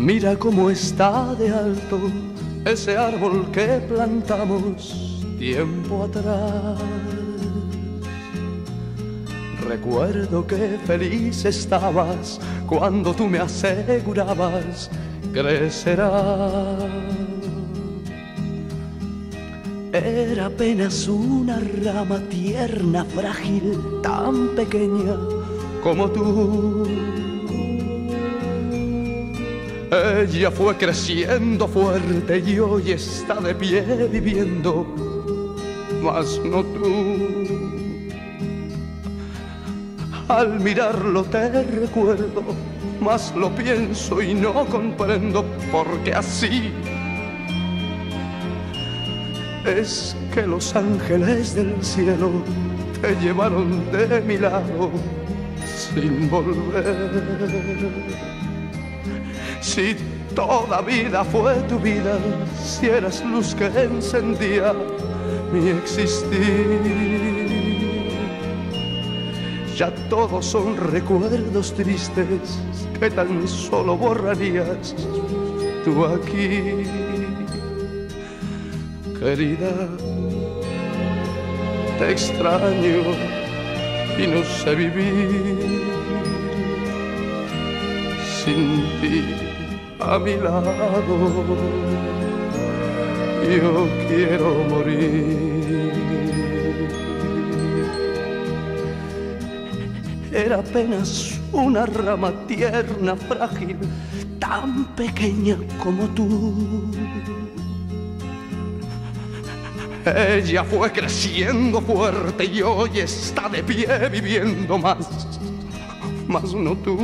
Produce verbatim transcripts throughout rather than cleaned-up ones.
Mira cómo está de alto ese árbol que plantamos tiempo atrás. Recuerdo que feliz estabas cuando tú me asegurabas crecerá. Era apenas una rama tierna, frágil, tan pequeña como tú. Ella fue creciendo fuerte y hoy está de pie viviendo, mas no tú. Al mirarlo te recuerdo, mas lo pienso y no comprendo por qué así. Es que los ángeles del cielo te llevaron de mi lado sin volver. Si toda vida fue tu vida, si eras luz que encendía mi existir, ya todos son recuerdos tristes que tan solo borrarías tú aquí. Querida, te extraño y no sé vivir sin ti a mi lado. Yo quiero morir. Era apenas una rama tierna, frágil, tan pequeña como tú. Ella fue creciendo fuerte y hoy está de pie viviendo, más, más no tú.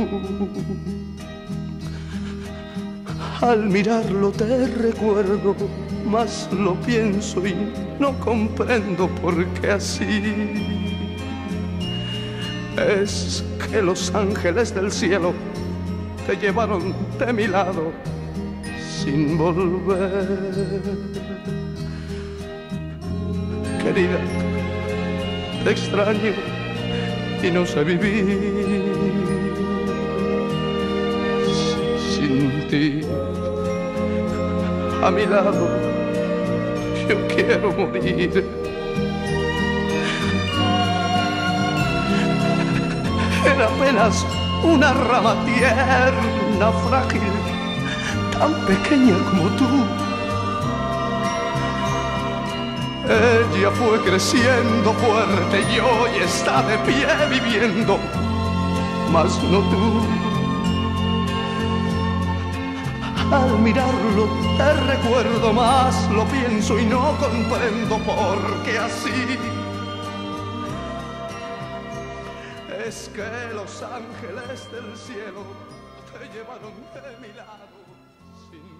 Al mirarlo te recuerdo, mas lo pienso y no comprendo por qué así. Es que los ángeles del cielo te llevaron de mi lado sin volver. Querida, te extraño y no sé vivir sin ti a mi lado. Yo quiero morir. Era apenas una rama tierna, frágil, tan pequeña como tú. Ella fue creciendo fuerte y hoy está de pie viviendo, mas no tú. Al mirarlo te recuerdo, más lo pienso y no comprendo por qué así. Es que los ángeles del cielo te llevaron de mi lado sin...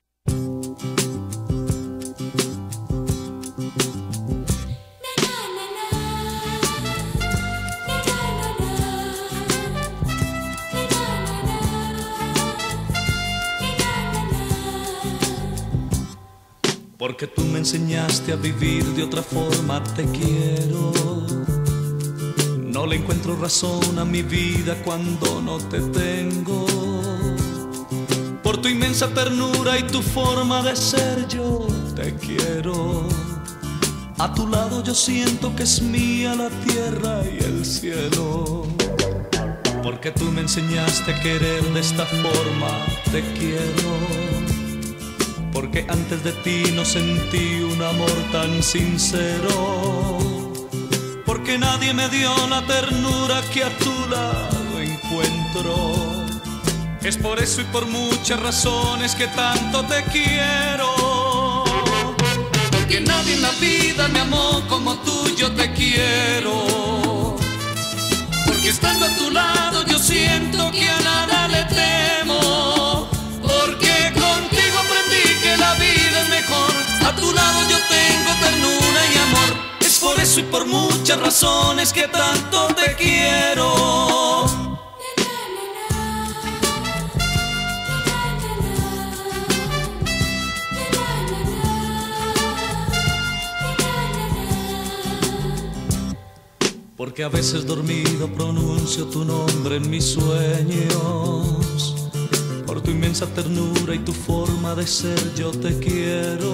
Porque tú me enseñaste a vivir de otra forma, te quiero. No le encuentro razón a mi vida cuando no te tengo. Por tu inmensa ternura y tu forma de ser yo te quiero. A tu lado yo siento que es mía la tierra y el cielo. Porque tú me enseñaste a querer de esta forma, te quiero. Porque antes de ti no sentí un amor tan sincero. Porque nadie me dio la ternura que a tu lado encuentro. Es por eso y por muchas razones que tanto te quiero. Porque nadie en la vida me amó como tú, yo te quiero. Porque estando a tu lado yo siento que a nada le temo. Porque contigo aprendí que la vida es mejor. A tu lado yo tengo ternura y amor. Es por eso y por muchas razones que tanto te quiero. Porque a veces dormido pronuncio tu nombre en mis sueños. Por tu tu inmensa ternura y tu forma de ser yo te quiero.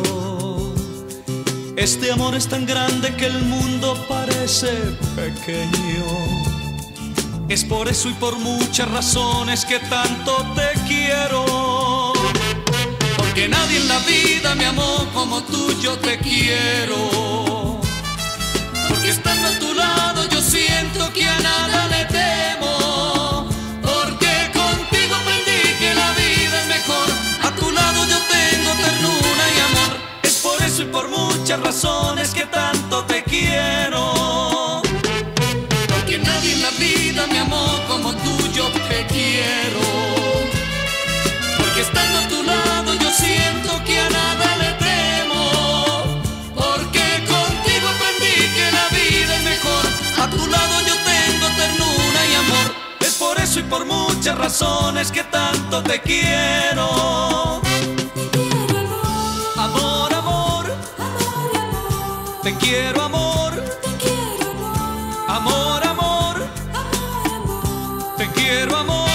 Este amor es tan grande que el mundo parece pequeño. Es por eso y por muchas razones que tanto te quiero. Porque nadie en la vida me amó como tú yo te quiero. Porque estando a tu lado yo siento que a nada le temo. Porque contigo aprendí que la vida es mejor. A tu lado yo tengo ternura y amor. Es por eso y por muchas razones que tanto te quiero. Porque nadie en la vida me amó como tú yo te quiero. Porque estando a tu lado yo siento que a nada le temo. Porque contigo aprendí que la vida es mejor. A tu lado yo tengo ternura y amor. Es por eso y por muchas razones que tanto te quiero. Amor, amor, te quiero amor. Amor, amor, te quiero amor.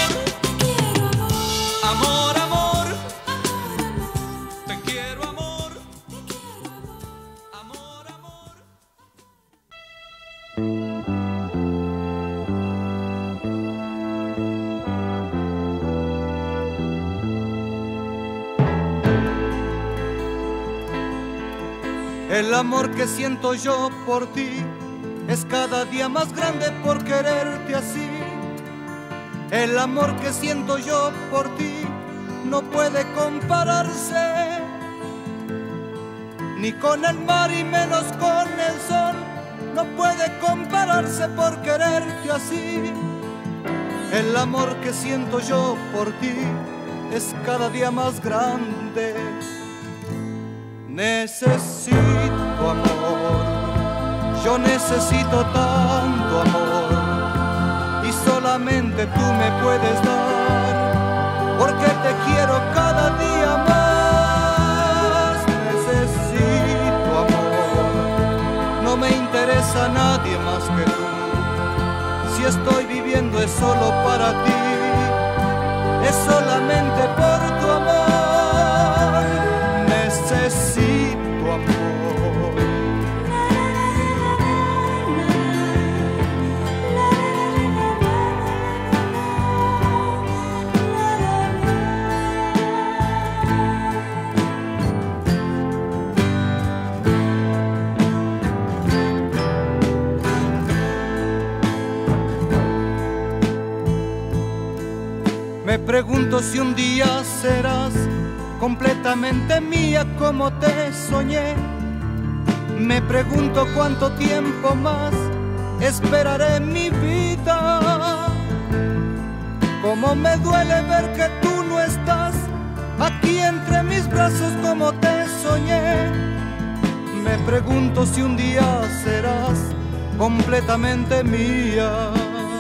Amor, amor, te quiero amor. Amor, amor. El amor que siento yo por ti es cada día más grande por quererte así. El amor que siento yo por ti no puede compararse ni con el mar y menos con el sol. No puede compararse por quererte así. El amor que siento yo por ti es cada día más grande. Necesito amor, yo necesito tanto amor, y solamente tú me puedes dar, porque te quiero cada día más. Necesito amor, no me interesa nadie más que tú. Si estoy viviendo es solo para ti, es solamente por tu amor. Necesito amor. Me pregunto si un día serás completamente mía como te soñé. Me pregunto cuánto tiempo más esperaré en mi vida. Cómo me duele ver que tú no estás aquí entre mis brazos como te soñé. Me pregunto si un día serás completamente mía.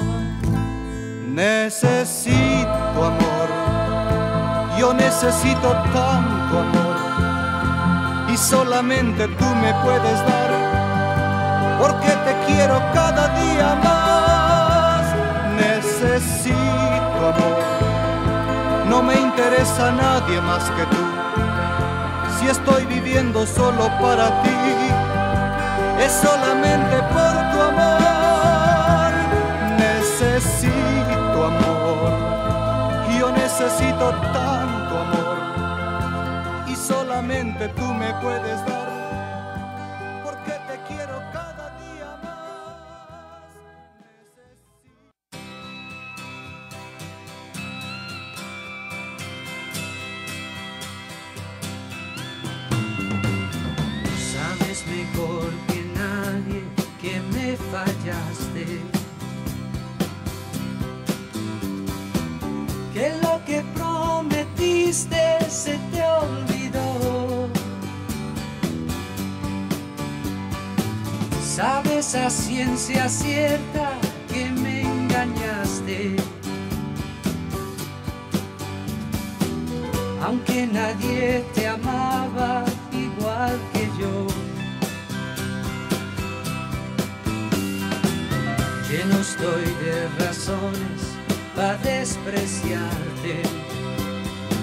Necesito amor, yo necesito tanto amor, y solamente tú me puedes dar, porque te quiero cada día más. Necesito amor, no me interesa nadie más que tú. Si estoy viviendo solo para ti, es solamente por tu amor. Necesito amor, yo necesito tanto amor, y solamente tú me puedes dar, porque te quiero cada día más. Sabes mejor que nadie que me fallaste, que lo que prometiste se te olvidó. Sabes a ciencia cierta que me engañaste, aunque nadie te amaba igual que yo. Lleno estoy de razones para despreciarte,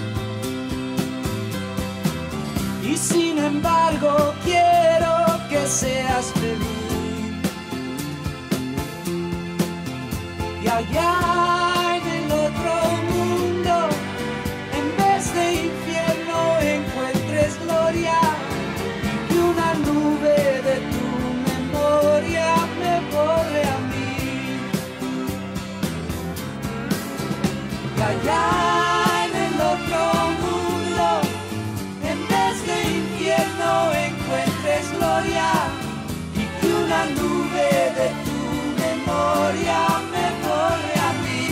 y sin embargo quiero que seas feliz. Y allá en el otro mundo, en vez de infierno encuentres gloria, y que una nube de tu memoria me borre a mí. Y allá en el otro mundo, en vez de infierno encuentres gloria, y que una nube de tu memoria me borre a mí.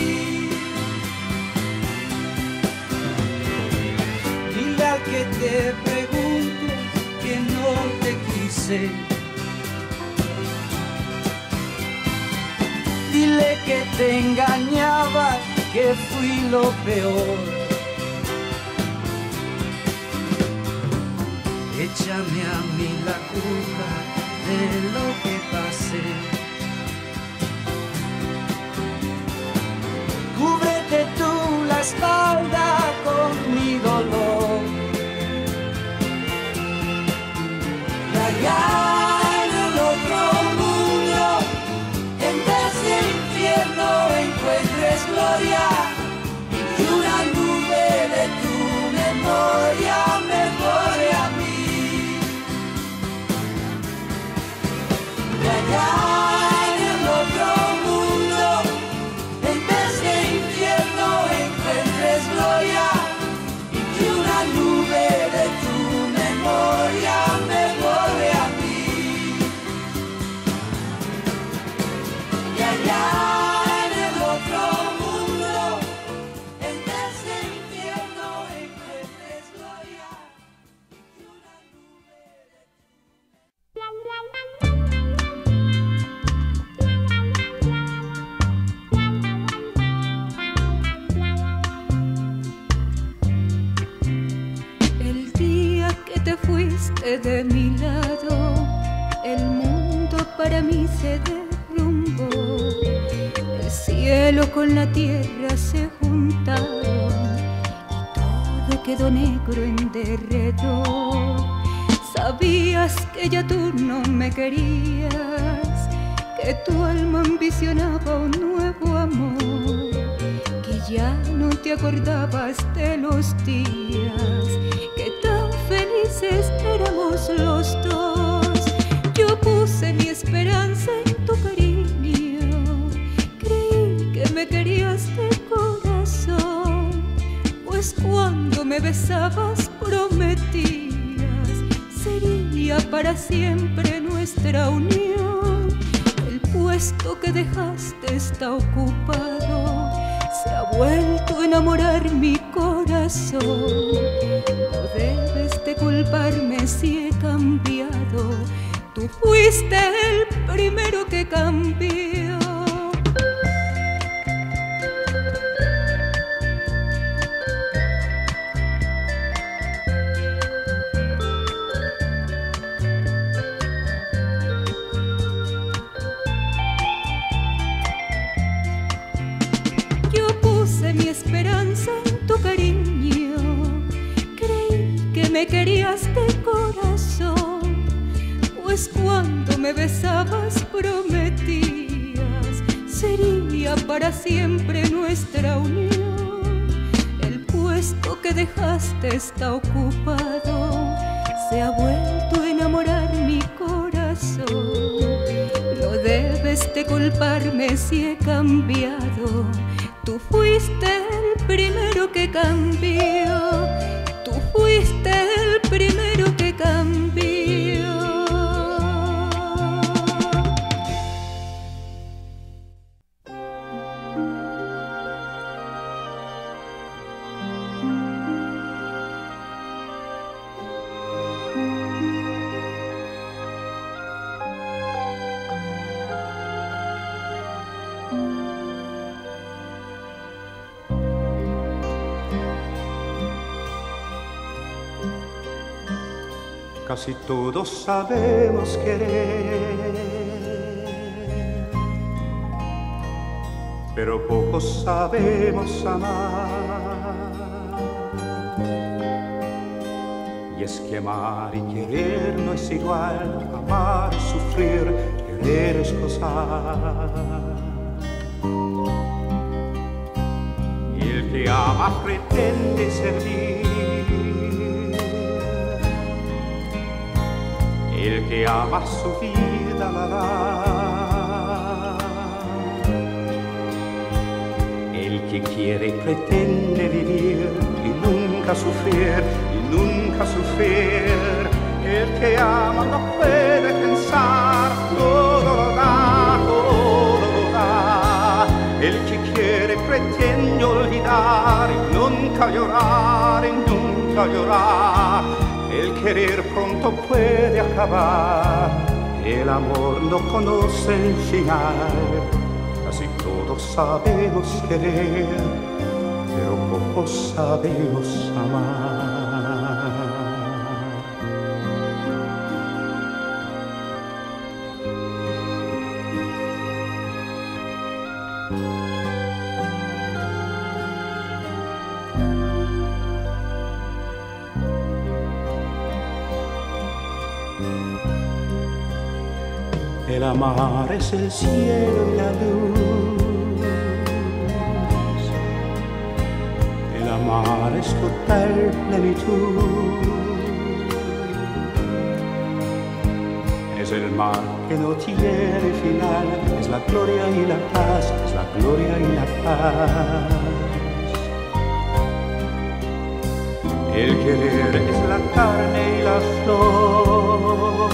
Dile al que te pregunte que no te quise. Dile que te engañaba, que fui lo peor. Échame a mí la culpa de lo que pasé. Cúbrete tú la espalda con mi dolor. Y allá en el otro mundo, en vez de infierno encuentres gloria, y que una nube de tu memoria me borre a mí. Y allá en el otro mundo, en vez de infierno encuentres gloria, y que una nube de tu memoria me borre a mí. Y allá en el otro mundo, en vez de infierno encuentres gloria, y que una nube de El día que te fuiste de mi lado, el mundo para mí se derrumbó. El cielo con la tierra se juntaron y todo quedó negro en derredor. Sabías que ya tú no me querías, que tu alma ambicionaba un nuevo amor, que ya no te acordabas de los días que tan felices éramos los dos. Yo puse mi esperanza en tu cariño, creí que me querías de corazón, pues cuando me besabas prometías sería para siempre nuestra unión. El puesto que dejaste está ocupado, se ha vuelto a enamorar mi corazón. No debes de culparme si he cambiado, tú fuiste el primero que cambió. Mi esperanza en tu cariño, creí que me querías de corazón, pues cuando me besabas prometías sería para siempre nuestra unión. El puesto que dejaste está ocupado, se ha vuelto a enamorar mi corazón. No debes de culparme si he cambiado, tú fuiste el primero que cambió, tú fuiste el primero que cambió. Casi todos sabemos querer, pero pocos sabemos amar. Y es que amar y querer no es igual, amar es sufrir, querer es gozar. Y el que ama pretende servir, el que ama su vida la da. El que quiere y pretende vivir y nunca sufrir, y nunca sufrir. El que ama no puede pensar, todo lo da, todo lo da. El que quiere y pretende olvidar y nunca llorar, y nunca llorar. El querer pronto puede acabar, el amor no conoce el final. Casi todos sabemos querer, pero pocos sabemos amar. El amar es el cielo y la luz, el amar es total plenitud, es el mar que no tiene final, es la gloria y la paz, es la gloria y la paz. El querer es la carne y la flor,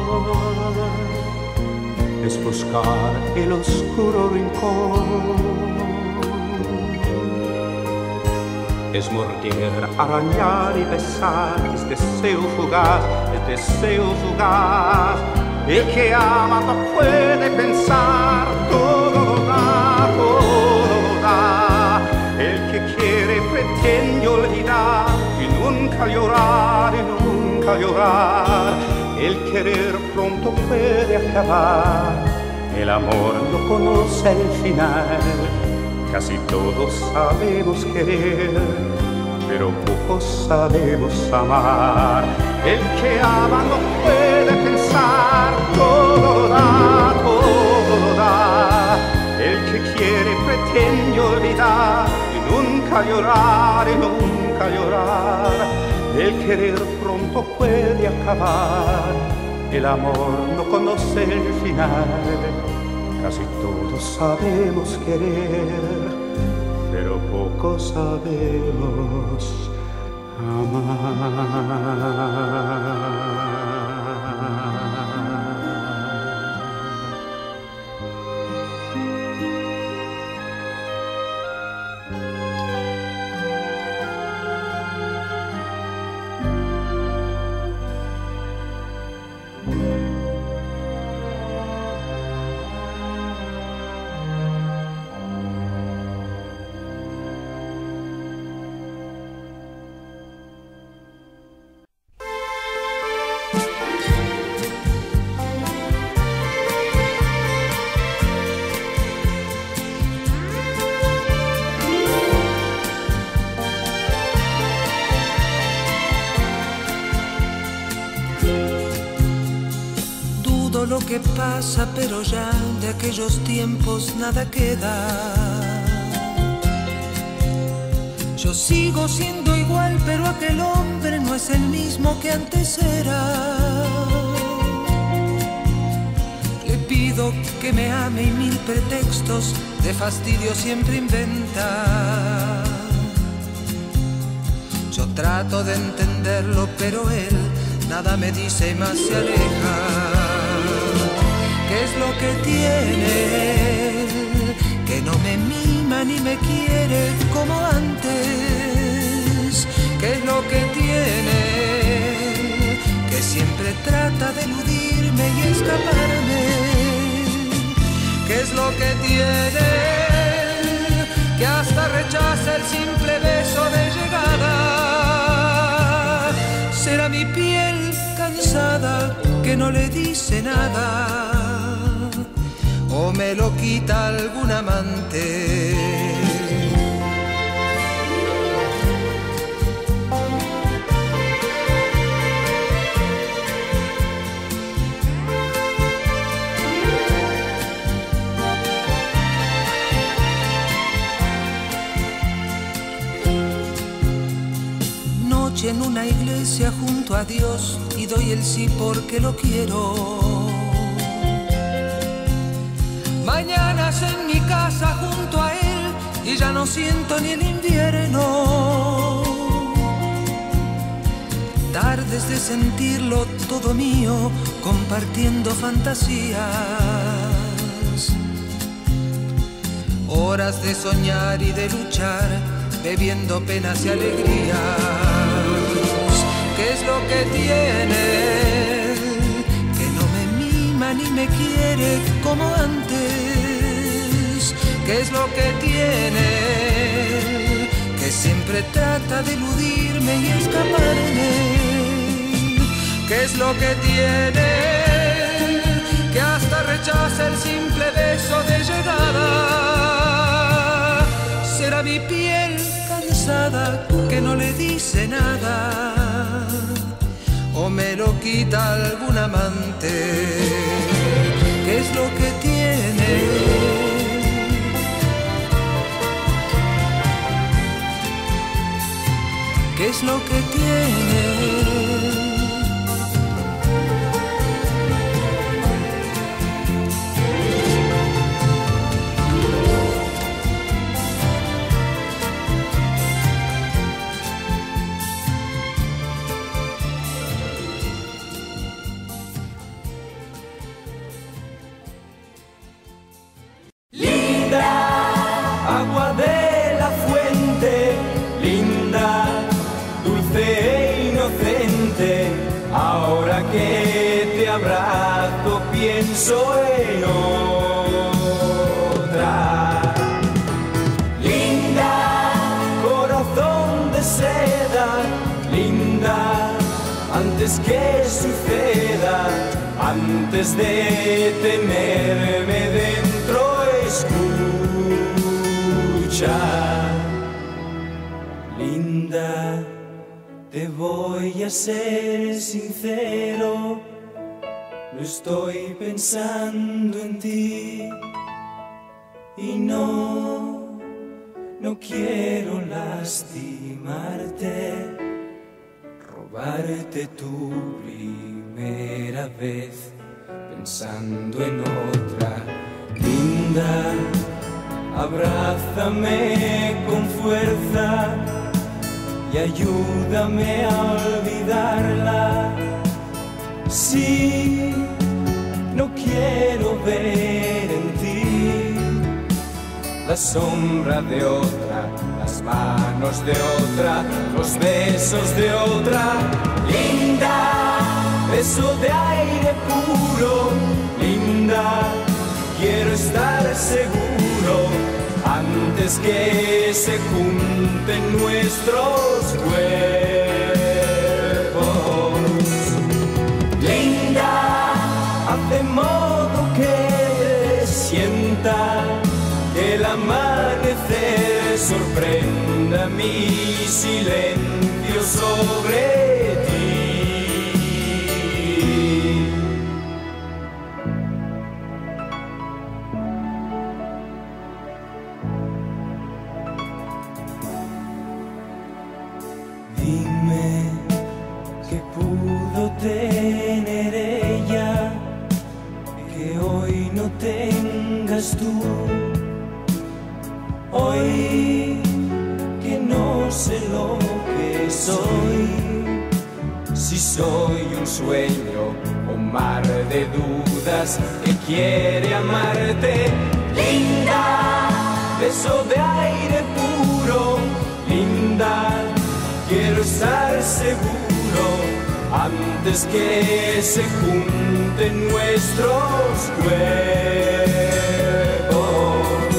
es buscar el oscuro rincón, es morder, arañar y besar, es deseo fugaz, es deseo fugaz. El que ama no puede pensar, todo lo da, todo lo da. El que quiere pretende olvidar y nunca llorar, y nunca llorar. El querer pronto puede acabar, el amor no conoce el final. Casi todos sabemos querer, pero pocos sabemos amar. El que ama no puede pensar, todo lo da, todo lo da. El que quiere pretende olvidar y nunca llorar, y nunca llorar. El querer pronto puede acabar, el amor no conoce el final. Casi todos sabemos querer, pero pocos sabemos amar. Lo que pasa, pero ya de aquellos tiempos nada queda. Yo sigo siendo igual, pero aquel hombre no es el mismo que antes era. Le pido que me ame y mil pretextos de fastidio siempre inventa. Yo trato de entenderlo, pero él nada me dice y más se aleja. ¿Qué es lo que tiene él? Que no me mima ni me quiere como antes. ¿Qué es lo que tiene él? Que siempre trata de eludirme y escaparme. ¿Qué es lo que tiene él? Que hasta rechaza el simple beso de llegada. Será mi piel cansada que no le dice nada, o me lo quita algún amante. distancia junto a Dios y doy el sí porque lo quiero. Mañanas en mi casa junto a él y ya no siento ni el invierno. Tardes de sentirlo todo mío, compartiendo fantasías. Horas de soñar y de luchar, bebiendo penas y alegrías. ¿Qué es lo que tiene? Que no me mima ni me quiere como antes. ¿Qué es lo que tiene? Que siempre trata de eludirme y escaparme. ¿Qué es lo que tiene? Que hasta rechaza el simple beso de llegada. Será mi piel cansada que no le dice nada, o me lo quita algún amante. ¿Qué es lo que tiene? ¿Qué es lo que tiene? Agua de la fuente, linda, dulce e inocente. Ahora que te abrazo pienso en otra. Linda, corazón de seda, linda, antes que suceda, antes de tenerme dentro, escucha. Linda, te voy a ser sincero, no estoy pensando en ti y no, no quiero lastimarte, robarte tu primera vez pensando en otra. Linda, abrázame con fuerza y ayúdame a olvidarla. Sí, no quiero ver en ti la sombra de otra, las manos de otra, los besos de otra. Linda, beso de aire puro, linda, quiero estar seguro antes que se junten nuestros cuerpos. Linda, haz de modo que sienta que el amanecer sorprenda mi silencio sobre ti. Dime qué pudo tener ella que hoy no tengas tú. Hoy que no sé lo que soy, si soy un sueño o mar de dudas que quiere amarte. Linda, beso de aire puro, linda, quiero estar seguro antes que se junten nuestros cuerpos.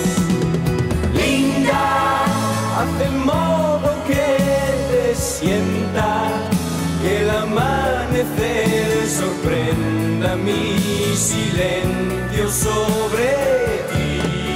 Linda, haz de modo que te sienta que el amanecer sorprenda mi silencio sobre ti.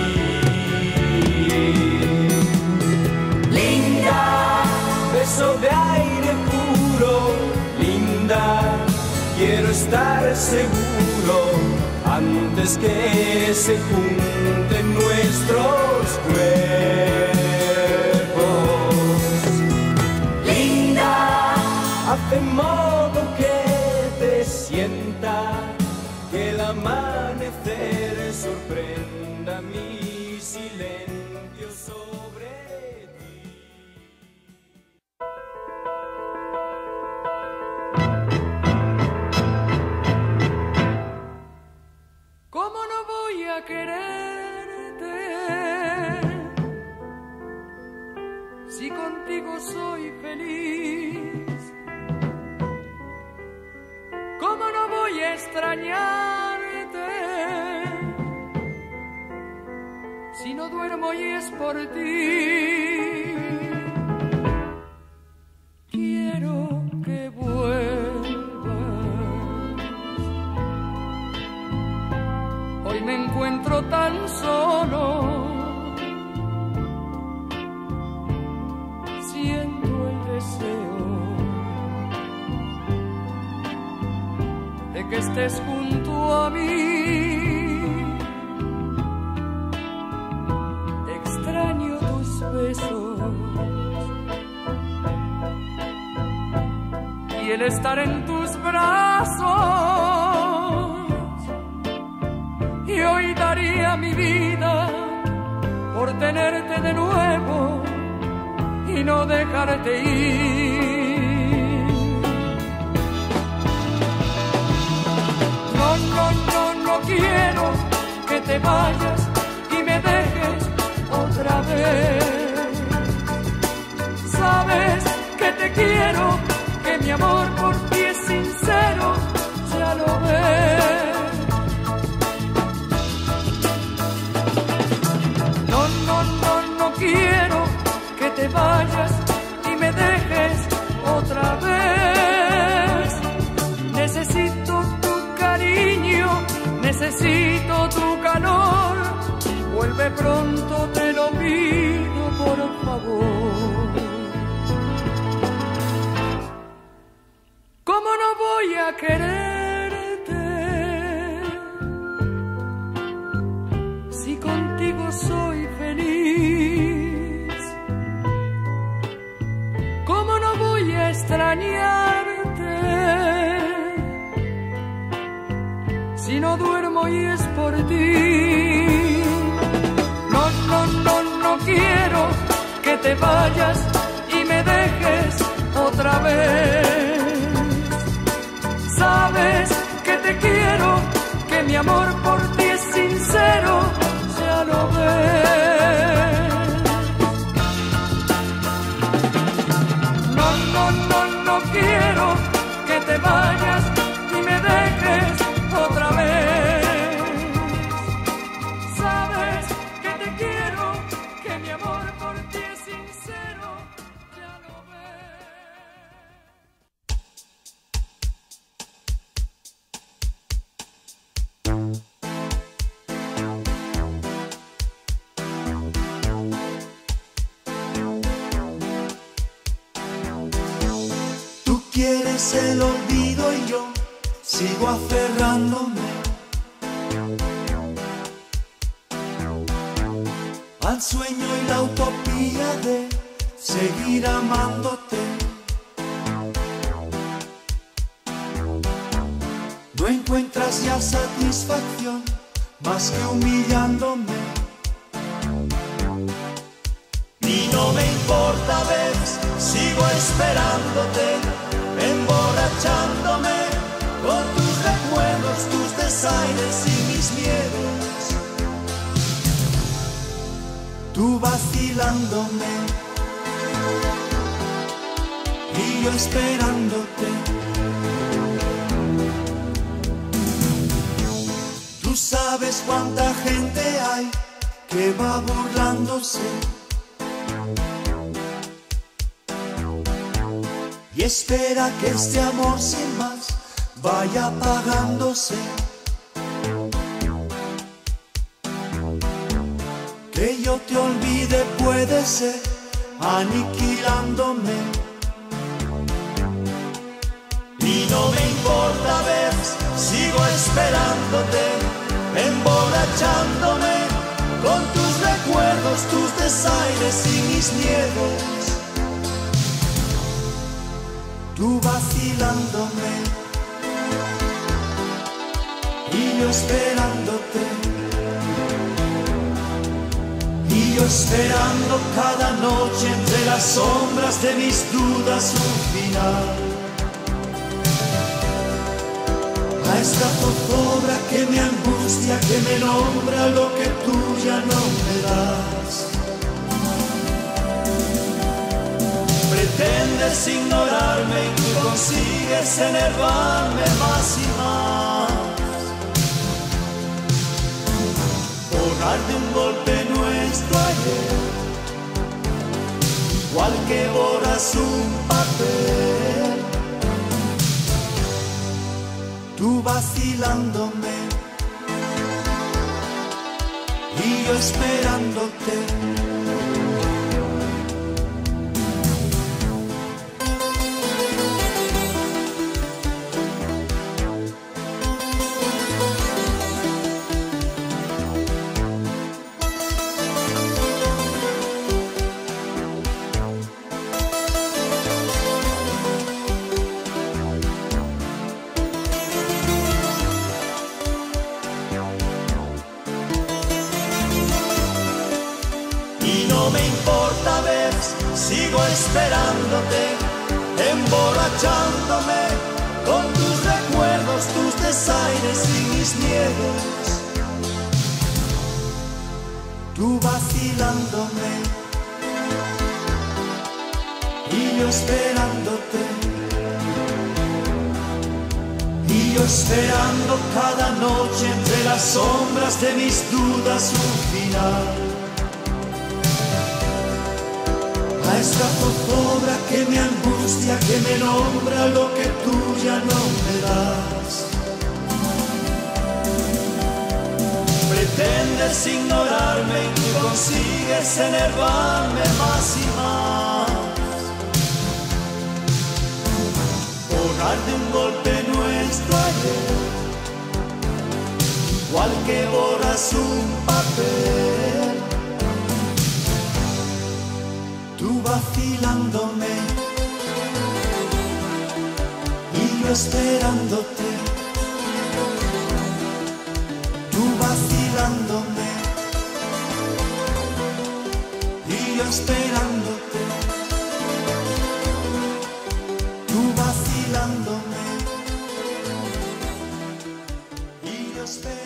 Linda, beso de aire puro, linda, quiero estar seguro antes que se junten nuestros cuerpos. Linda, haz de modo que te sienta que el amanecer sorprenda mi silencio sobre ti. ¿Cómo no voy a quererte si contigo soy feliz? ¿Cómo no voy a extrañarte si no duermo y es por ti? Quiero que vuelvas. Hoy me encuentro tan solo. Siento el deseo de que estés junto a mí. Extraño tus besos y el estar en tus brazos. Y hoy daría mi vida por tenerte de nuevo y no dejarte ir. No, no, no, no quiero que te vayas y me dejes otra vez. Sabes que te quiero, que mi amor por ti es sincero, ya lo ves. No, no, no, no quiero que te vayas y me dejes otra vez. Necesito tu cariño, necesito tu calor. Vuelve pronto, te lo pido, por favor. ¿Cómo no voy a quererte si contigo soy feliz? ¿Cómo no voy a extrañarte si no duermo y es por ti? No, no, no, no quiero que te vayas y me dejes otra vez. Sabes que te quiero, que mi amor por ti es sincero, ya lo ves. No, no, no, no quiero que te vayas y me dejes otra vez. Sabes que te quiero, que mi amor por ti es sincero, ya lo ves. Quieres el olvido y yo sigo aferrándome al sueño y la utopía de seguir amándote. No encuentras ya satisfacción más que humillándome. Y no me importa, ves, sigo esperándote, emborrachándome con tus recuerdos, tus desaires y mis miedos. Tú vacilándome y yo esperándote. Tú sabes cuánta gente hay que va burlándose y espera que este amor sin más vaya apagándose. Que yo te olvide puede ser aniquilándome. Y no me importa, ves, sigo esperándote, emborrachándome con tus recuerdos, tus desaires y mis miedos. tú vacilándome y yo esperándote, y yo esperando cada noche entre las sombras de mis dudas un final. A esta zozobra que me angustia, que me nombra lo que tú ya no me das. Pretendes ignorarme y tú consigues enervarme más y más. Borrar de un golpe nuestro ayer, igual que borras un papel. Tú vacilándome y yo esperándote. No me importa, ves, sigo esperándote, emborrachándome con tus recuerdos, tus desaires y mis miedos. Tú vacilándome y yo esperándote, y yo esperando cada noche entre las sombras de mis dudas un final. A esta zozobra que me angustia, que me nombra lo que tú ya no me das. Pretendes ignorarme y tú consigues enervarme más y más. Borrar de un golpe nuestro ayer, igual que borras un papel. Tú vacilándome y yo esperándote. Tú vacilándome y yo esperándote. Tú vacilándome y yo esperándote.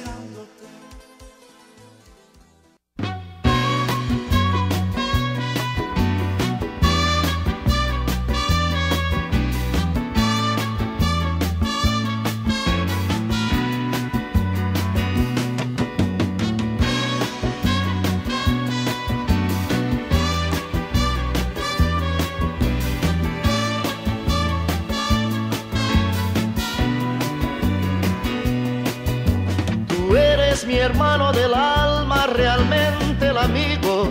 Mi hermano del alma, realmente el amigo,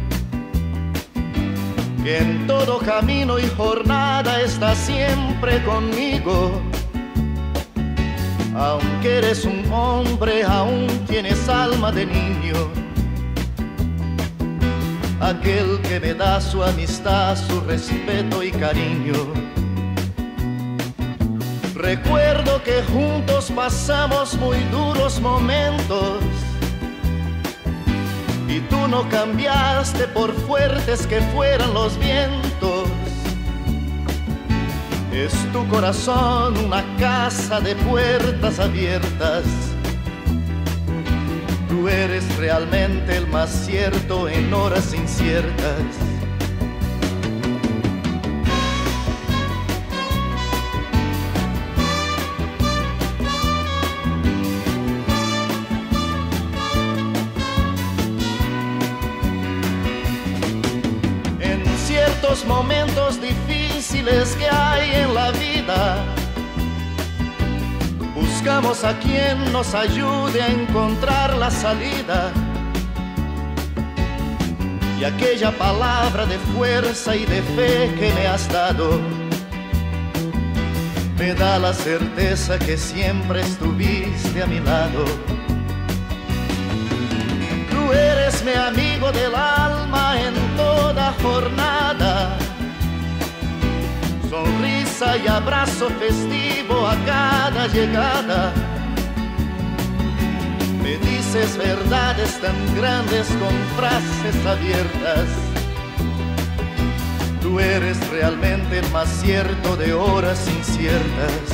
que en todo camino y jornada está siempre conmigo. Aunque eres un hombre, aún tienes alma de niño. Aquel que me da su amistad, su respeto y cariño. Recuerdo que juntos pasamos muy duros momentos y tú no cambiaste por fuertes que fueran los vientos. Es tu corazón una casa de puertas abiertas. Tú eres realmente el más cierto en horas inciertas. Los momentos difíciles que hay en la vida, buscamos a quien nos ayude a encontrar la salida. Y aquella palabra de fuerza y de fe que me has dado me da la certeza que siempre estuviste a mi lado. Tú eres mi amigo del alma en toda jornada, sonrisa sonrisa y abrazo festivo a cada llegada. Me dices verdades tan grandes con frases abiertas. Tú eres realmente el más cierto de horas inciertas.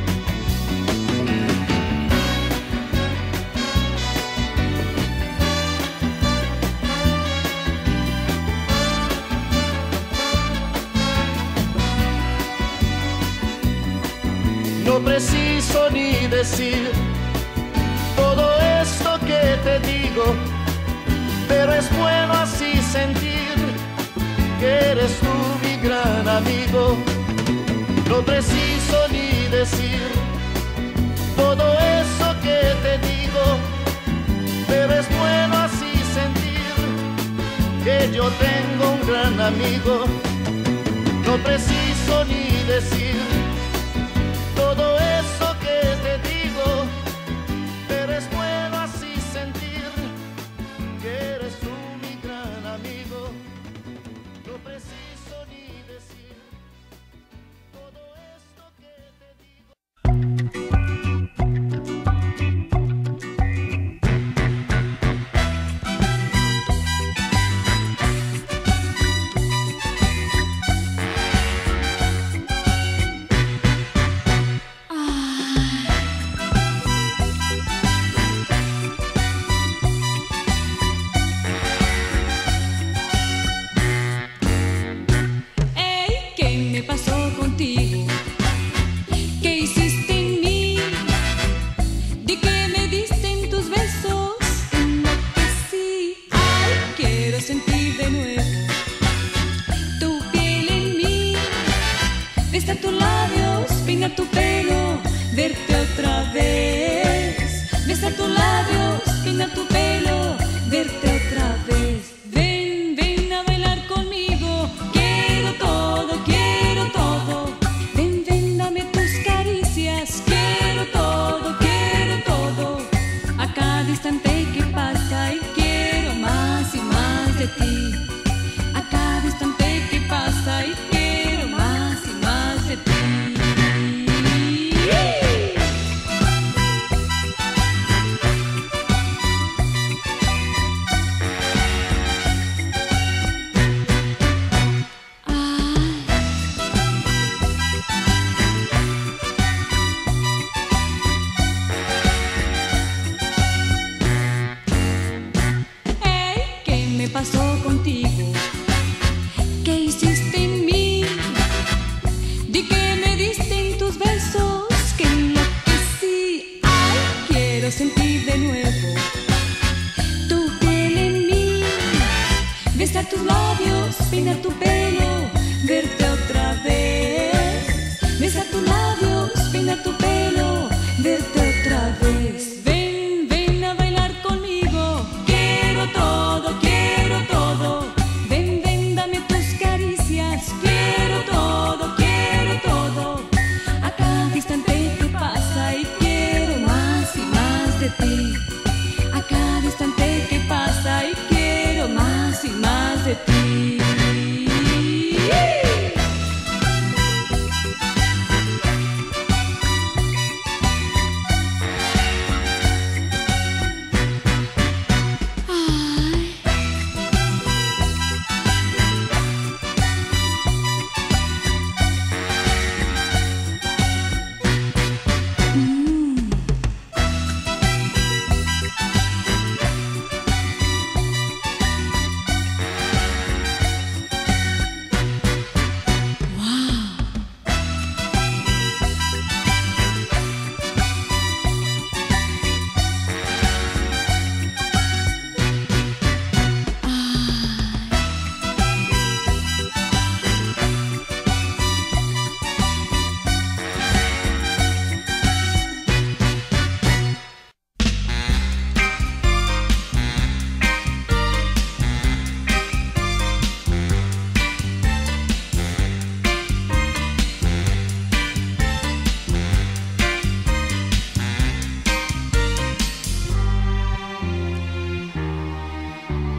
No preciso ni decir todo esto que te digo, pero es bueno así sentir que eres tú mi gran amigo. No preciso ni decir todo eso que te digo, pero es bueno así sentir que yo tengo un gran amigo. No preciso ni decir todo eso que te digo, pero es bueno así sentir que eres tú mi gran amigo. No preciso ni decir todo esto que te digo.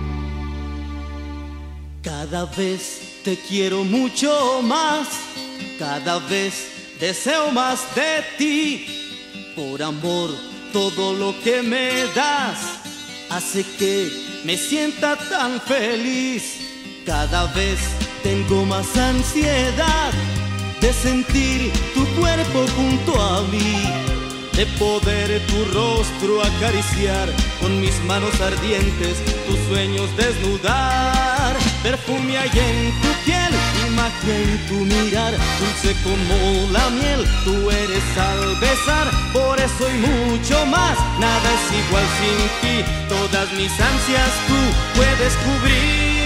Cada vez te quiero mucho más, Cada vez deseo más de ti. Por amor, todo lo que me das hace que me sienta tan feliz. Cada vez tengo más ansiedad de sentir tu cuerpo junto a mí, de poder tu rostro acariciar, con mis manos ardientes tus sueños desnudar. Perfume hay en tu piel y magia en tu mirar, dulce como la miel, tú eres al besar. Por eso y mucho más, nada es igual sin ti, todas mis ansias tú puedes cubrir.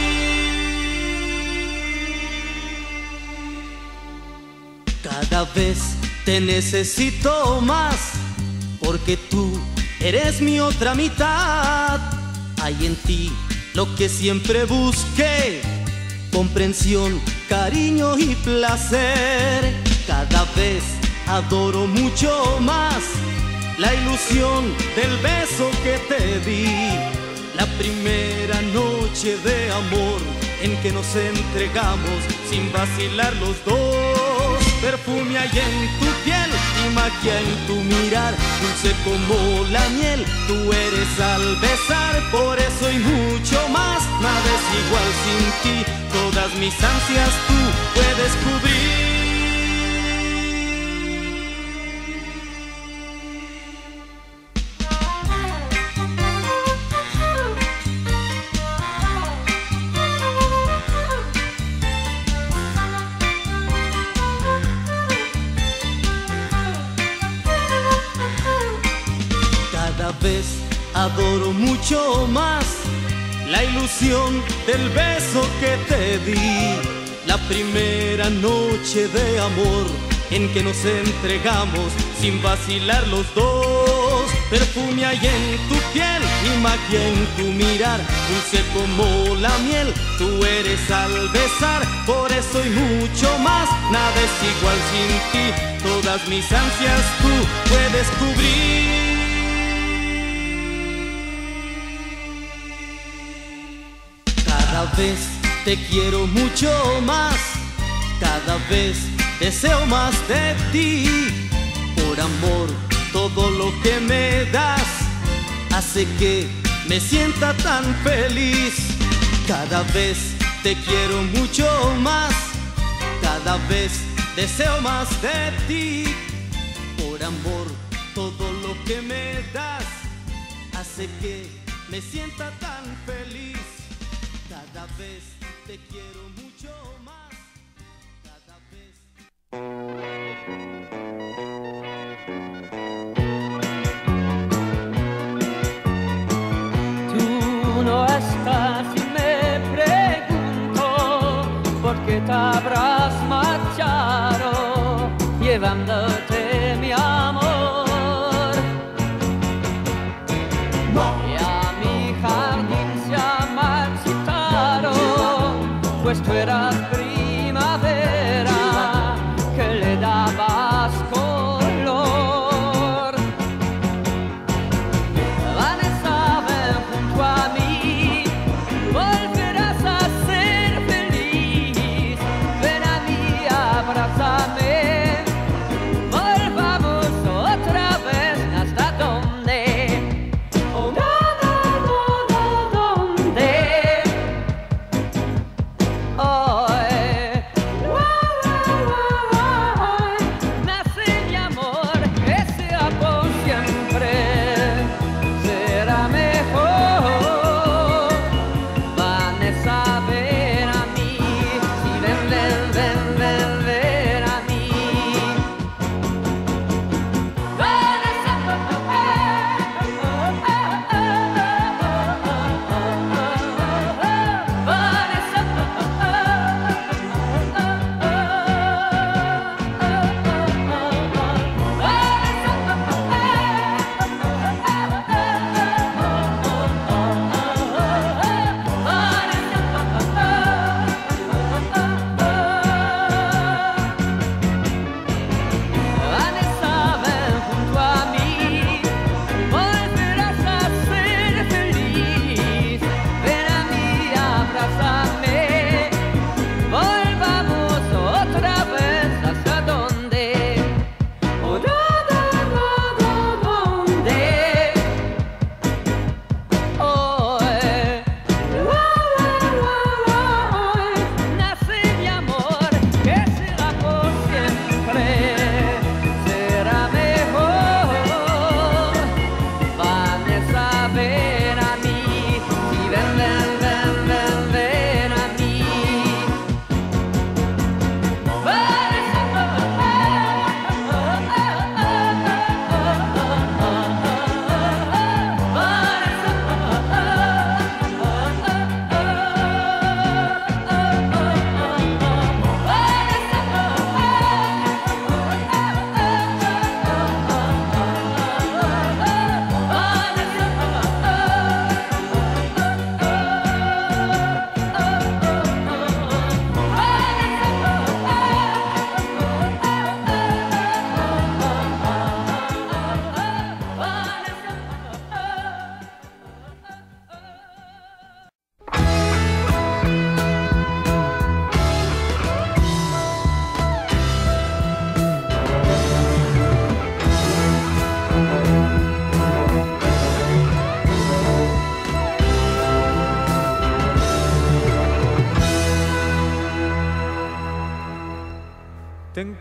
Cada vez te necesito más, porque tú eres mi otra mitad. Hay en ti lo que siempre busqué, comprensión, cariño y placer. Cada vez adoro mucho más la ilusión del beso que te di, la primera noche de amor en que nos entregamos sin vacilar los dos. Perfume hay en tu piel y magia en tu mirar, dulce como la miel, tú eres al besar. Por eso y mucho más, nada es igual sin ti, todas mis ansias tú puedes cubrir. Cada vez adoro mucho más la ilusión del beso que te di, la primera noche de amor en que nos entregamos sin vacilar los dos. Perfume hay en tu piel y magia en tu mirar, dulce como la miel, tú eres al besar. Por eso y mucho más, nada es igual sin ti, todas mis ansias tú puedes cubrir. Cada vez te quiero mucho más, cada vez deseo más de ti. Por amor, todo lo que me das hace que me sienta tan feliz. Cada vez te quiero mucho más, cada vez deseo más de ti. Por amor, todo lo que me das hace que me sienta tan feliz. Cada vez te quiero mucho más, cada vez. Tú no estás y me pregunto por qué te habrás marchado, llevándote mi amor. No. Y a mi jardín se ha marchitado, pues tú eras primavera que le dabas color. Vanessa, ven junto a mí, volverás a ser feliz. Ven a mí, abrázame, volvamos otra vez. ¿Hasta dónde? Oh, no, no, no, no, ¿dónde? Oh,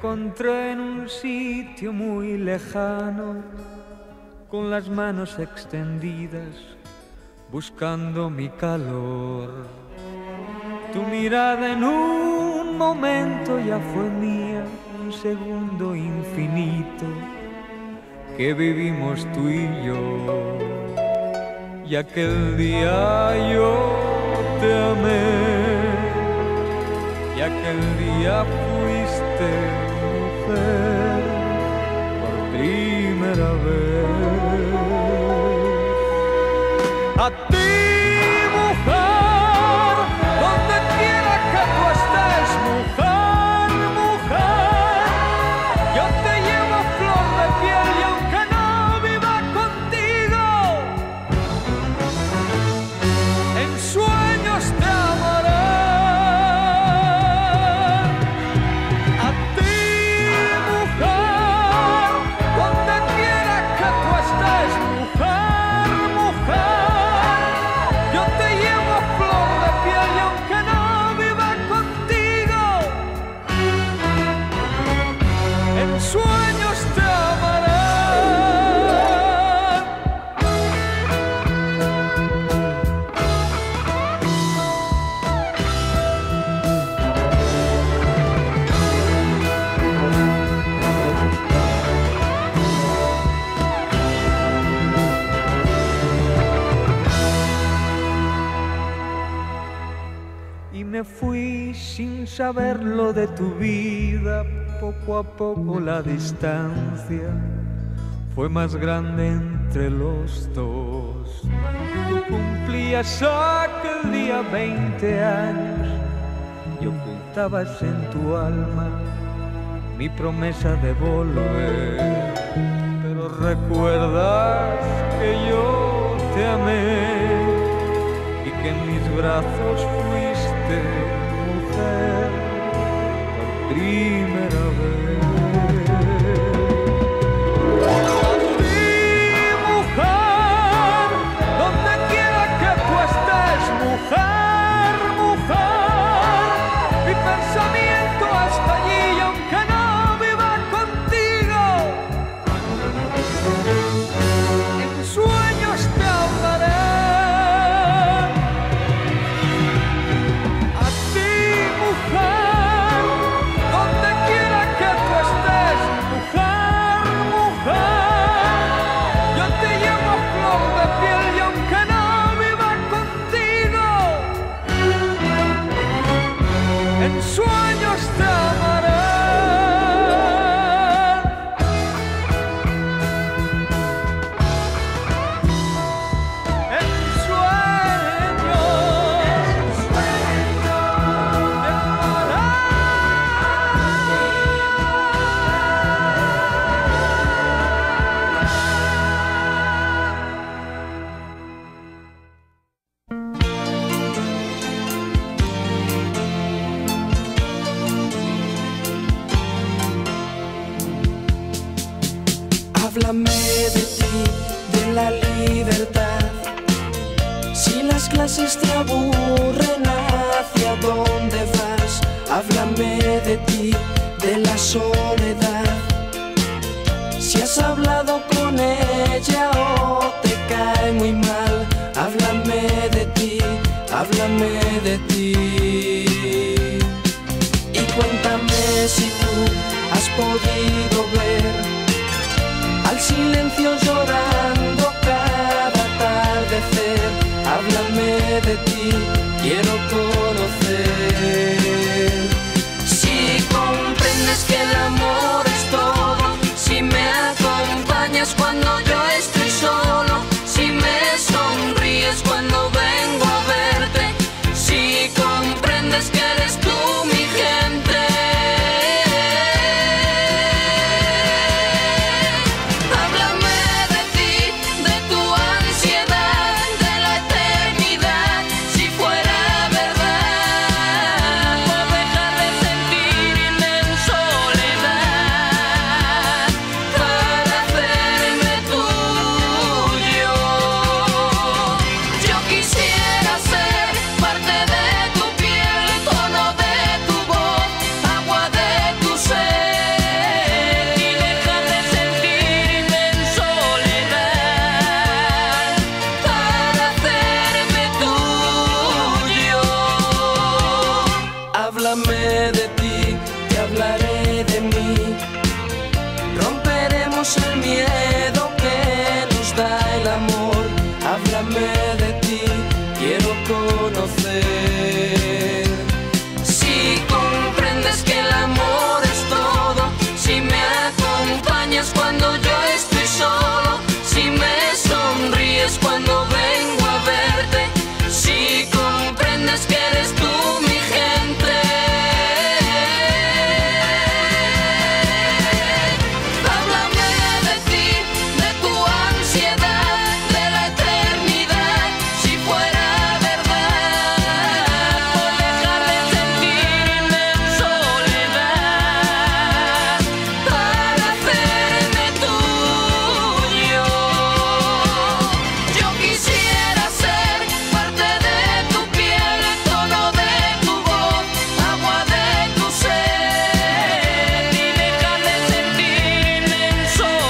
encontré en un sitio muy lejano, con las manos extendidas, buscando mi calor. Tu mirada en un momento ya fue mía, un segundo infinito que vivimos tú y yo. Y aquel día yo te amé, y aquel día fuiste mujer por primera vez. A ti, mujer, donde quiera que tú estés, mujer, mujer, yo te llevo flor de piel y aunque no viva contigo, en sueños te amaré. A ti, mujer, donde quiera que tú estés, mujer, mujer, yo te llevo flor de piel y aunque no viva contigo, en sueños te amaré. Y me fui sin saberlo de tu vida, poco a poco la distancia fue más grande entre los dos. Tú cumplías aquel día veinte años y ocultabas en tu alma mi promesa de volver. Pero recuerdas que yo te amé y que en mis brazos fuiste mujer por primera vez. A ti, mujer, donde quiera que tú estés, mujer, mujer, mi pensamiento está allí y aunque no viva contigo, en sueños te hablaré. Donde quiera que tú estés, mujer, mujer, yo te llevo flor de piel y aunque no viva contigo, en sueños te amaré. Háblame de ti, de la libertad. Si las clases te aburren, ¿hacia dónde vas? Háblame de ti, de la soledad. Si has hablado con ella o te cae muy mal, háblame de ti, háblame de ti. Y cuéntame si tú has podido ver al silencio llorando cada atardecer. Háblame de ti, quiero conocer. Si comprendes que el amor es todo, si me acompañas cuando yo estoy solo, si me sonríes cuando vengo a verte, si comprendes que eres tú mi gente. Háblame de ti, el amor, háblame de ti, quiero conocer. Si comprendes que el amor es todo, si me acompañas cuando yo estoy solo, si me sonríes cuando vengo a verte, si comprendes que eres tú mi gente. Háblame de ti, de tu ansiedad, de la eternidad, si fuera verdad. Dejar de sentirme en soledad para hacerme tuyo. Yo quisiera ser parte de tu piel, tono de tu voz, agua de tu ser, y dejar de sentirme en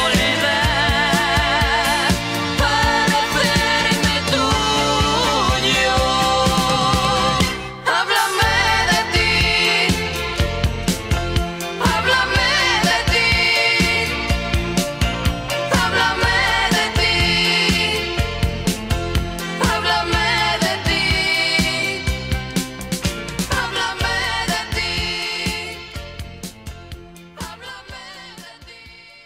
soledad para hacerme tuyo. Háblame de ti, háblame de ti, háblame de ti, háblame de ti, háblame de ti, háblame de ti.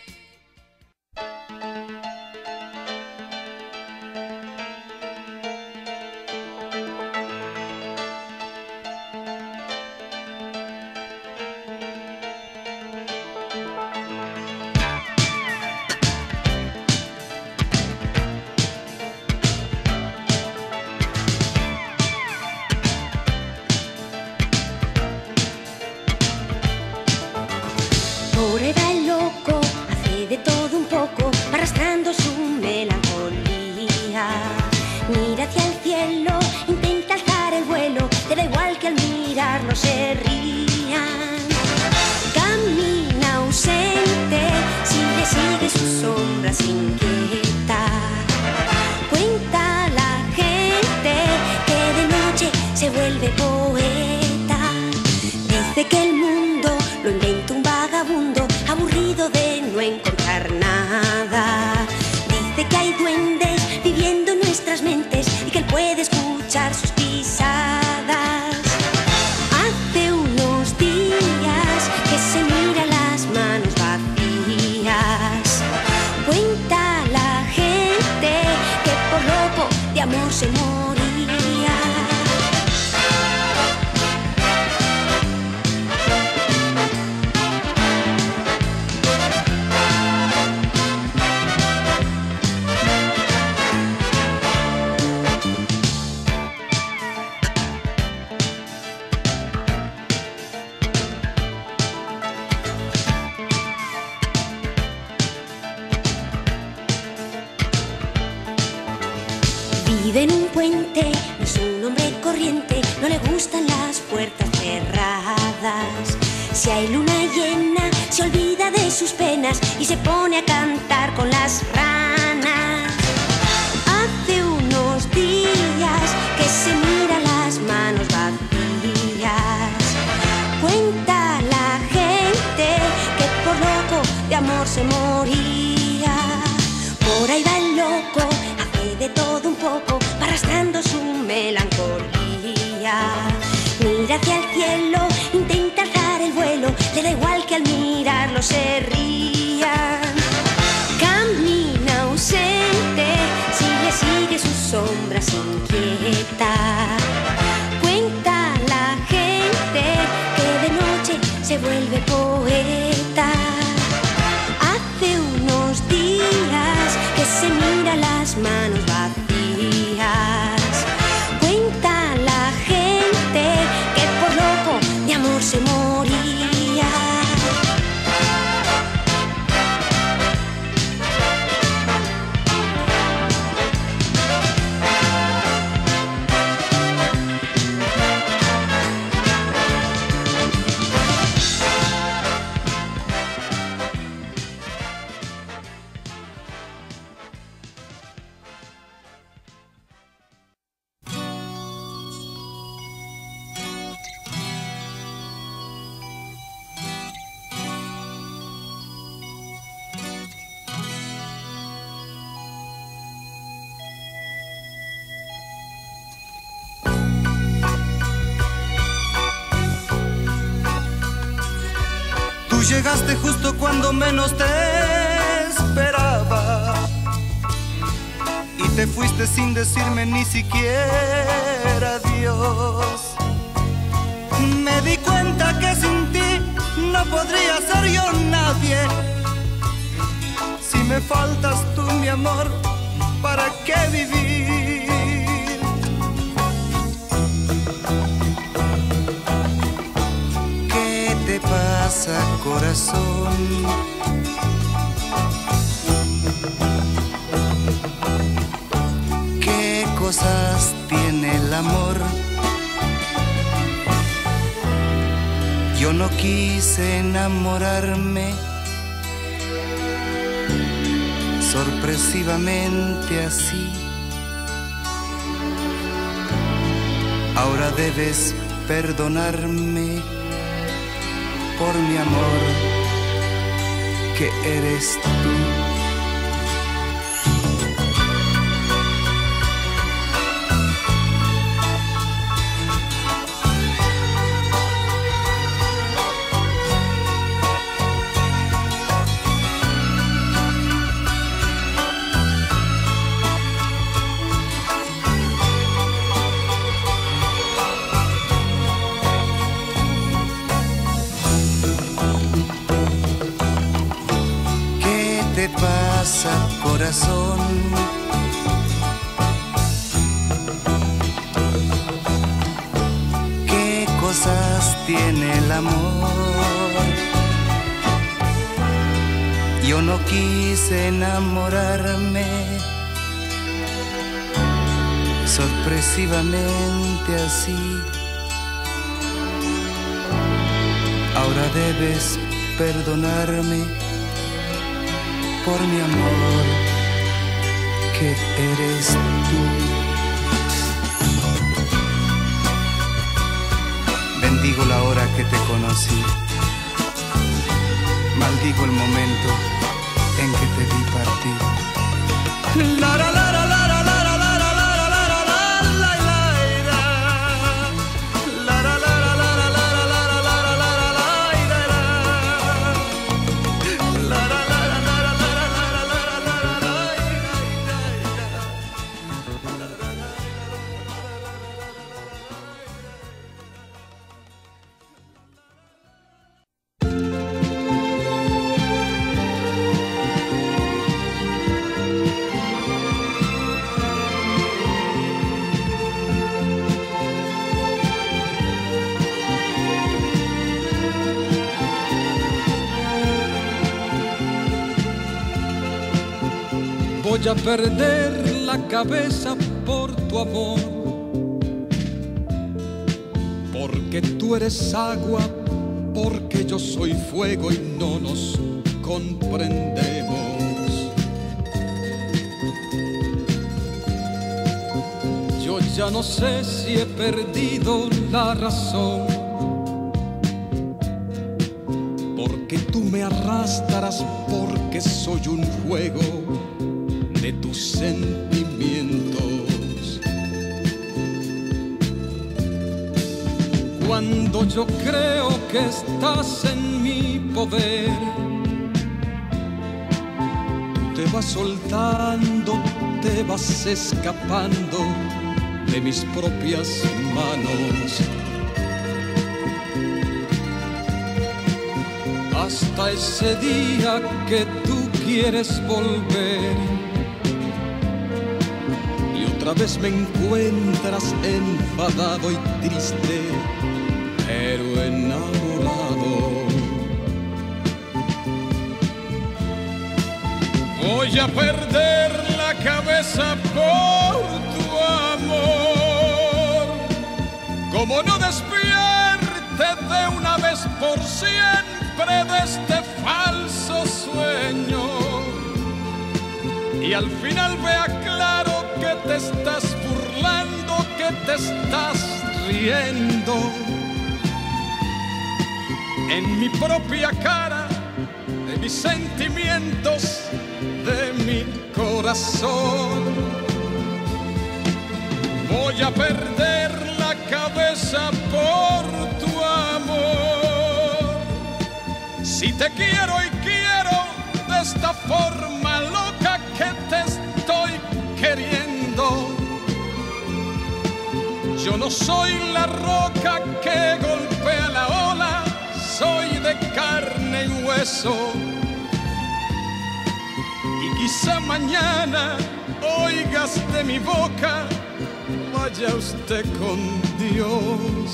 Por ahí va el loco, hace de todo un poco, arrastrando su melancolía. Mira hacia el cielo, intenta alzar el vuelo, le da igual que al mirarlo se rían. Camina ausente, si le sigue su sombra se inquieta. Cuenta la gente que de noche se vuelve poeta. Dice que el mundo lo inventa un vagabundo, aburrido de no encontrar nada. Dice que hay duendes viviendo en nuestras mentes y que él puede escuchar sus pisadas. Hace unos días que se mira las manos vacías. Cuenta la gente que por loco de amor se moría. Vive en un puente, no es un hombre corriente, no le gustan las puertas cerradas. Si hay luna llena, se olvida de sus penas y se pone a cantar con las ranas. Hace unos días que se mira las manos vacías. Cuenta la gente que por loco de amor se moría. Por ahí va el loco, hace de todo un poco, va arrastrando su melancolía. Mira hacia el cielo, intenta alzar el vuelo, le da igual que al mirarlo se rían. Camina ausente, si le sigue su sombra se inquieta. Cuenta la gente que de noche se vuelve poeta. Hace unos días que se mira las manos vacías. Cuenta la gente que por loco de amor se moría. llegaste justo cuando menos te esperaba y te fuiste sin decirme ni siquiera adiós. Me di cuenta que sin ti no podría ser yo nadie. Si me faltas tú, mi amor, ¿para qué vivir? ¿Qué te pasa, corazón? ¿Qué cosas tiene el amor? Yo no quise enamorarme sorpresivamente así. Ahora debes perdonarme por mi amor, que eres tú. ¿Qué te pasa, corazón? ¿Qué cosas tiene el amor? Yo no quise enamorarme sorpresivamente así. Ahora debes perdonarme por mi amor, que eres tú. Bendigo la hora que te conocí, maldigo el momento en que te vi partir. La, la, la, la, la, la, la, la, la, la, la, la, la, la, la, la, la. Voy a perder la cabeza por tu amor, porque tú eres agua, porque yo soy fuego y no nos comprendemos. Yo ya no sé si he perdido la razón, porque tú me arrastrarás, porque soy un juego de tus sentimientos. Cuando yo creo que estás en mi poder, tú te vas soltando, te vas escapando de mis propias manos. Hasta ese día que tú quieres volver, otra vez me encuentras enfadado y triste, pero enamorado. Voy a perder la cabeza por tu amor. Como no despierte de una vez por siempre de este falso sueño, y al final vea claro que te estás burlando, que te estás riendo en mi propia cara, de mis sentimientos, de mi corazón. Voy a perder la cabeza por tu amor. Si te quiero y quiero de esta forma loca que te estoy queriendo. Yo no soy la roca que golpea la ola, soy de carne y hueso. Y quizá mañana oigas de mi boca, vaya usted con Dios.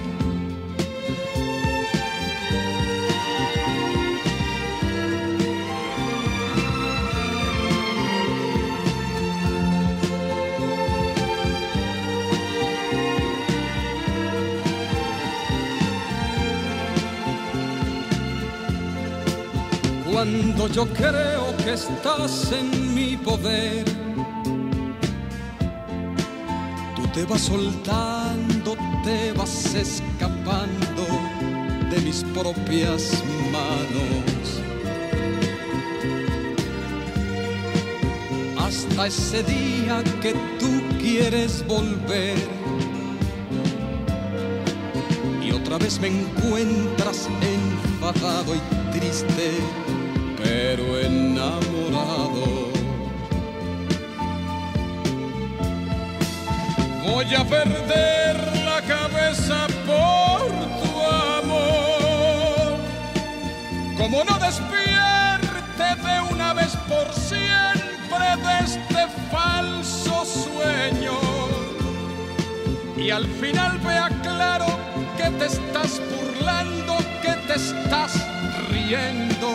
Cuando yo creo que estás en mi poder, tú te vas soltando, te vas escapando de mis propias manos. Hasta ese día que tú quieres volver y otra vez me encuentras enfadado y triste, pero enamorado. Voy a perder la cabeza por tu amor. Como no despierte de una vez por siempre de este falso sueño y al final vea claro que te estás burlando, que te estás riendo.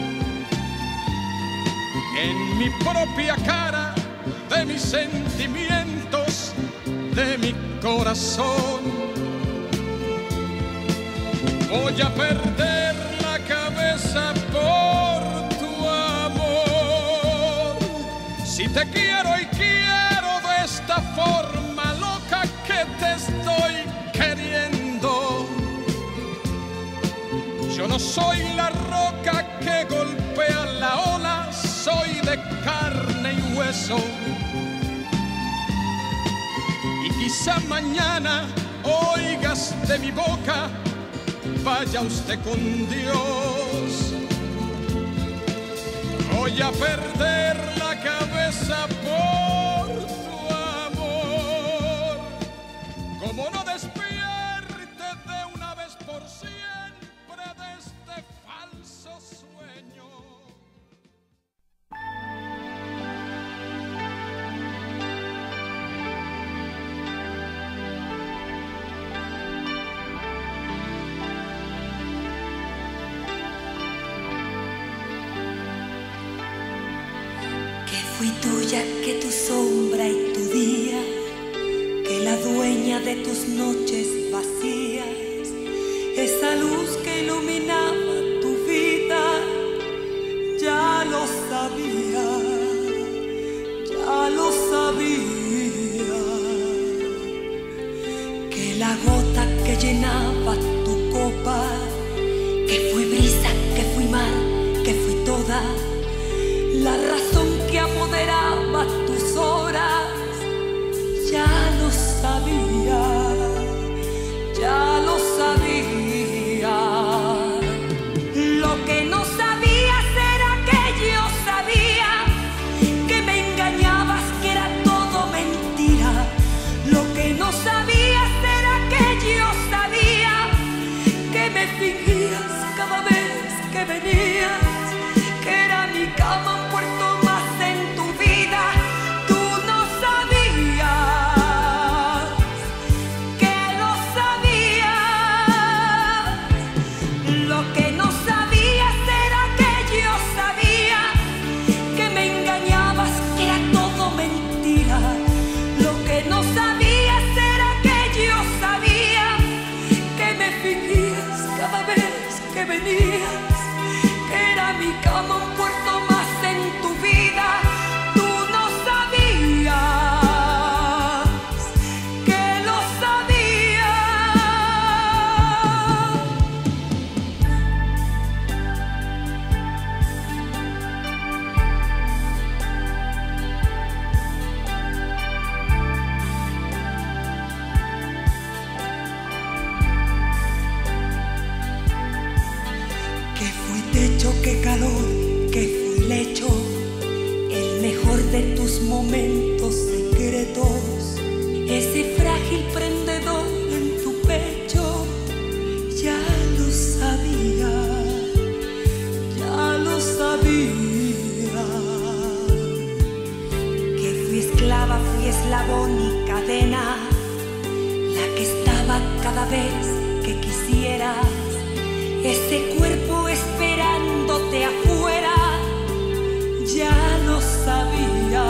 En mi propia cara, de mis sentimientos, de mi corazón. Voy a perder la cabeza por tu amor. Si te quiero y quiero de esta forma loca que te estoy queriendo. Yo no soy la roca que golpea la ola, soy de carne y hueso. Y quizá mañana oigas de mi boca, vaya usted con Dios. Voy a perder la cabeza por tu amor. Como no despierte de una vez por siempre de este falso sueño. Fui tuya que tu sombra y tu día, que la dueña de tus noches vacías, esa luz que iluminaba tu vida, ya lo sabía, ya lo sabía, que la gota que llenaba tu copa, que fui brisa, que fui mar, que fui toda, la razón que apoderaba tus horas, ya lo sabía, ya lo sabía. Lo que no sabías era que yo sabía que me engañabas, que era todo mentira. Lo que no sabías era que yo sabía que me fingías cada vez que venías, que era mi cama un puerto más en tu vida. Tú no sabías que lo sabías. Lo que no sabías era que yo sabía que me engañabas, que era todo mentira. Lo que no sabías era que yo sabía que me fingías cada vez que venías, que era mi cama un puerto más en tu vida. Tú no sabías que lo sabías. Que fui techo momentos secretos, ese frágil prendedor en tu pecho, ya lo sabía, ya lo sabía. Que fui esclava, fui eslabón y cadena, la que estaba cada vez que quisieras, ese cuerpo esperándote afuera, ya lo sabía,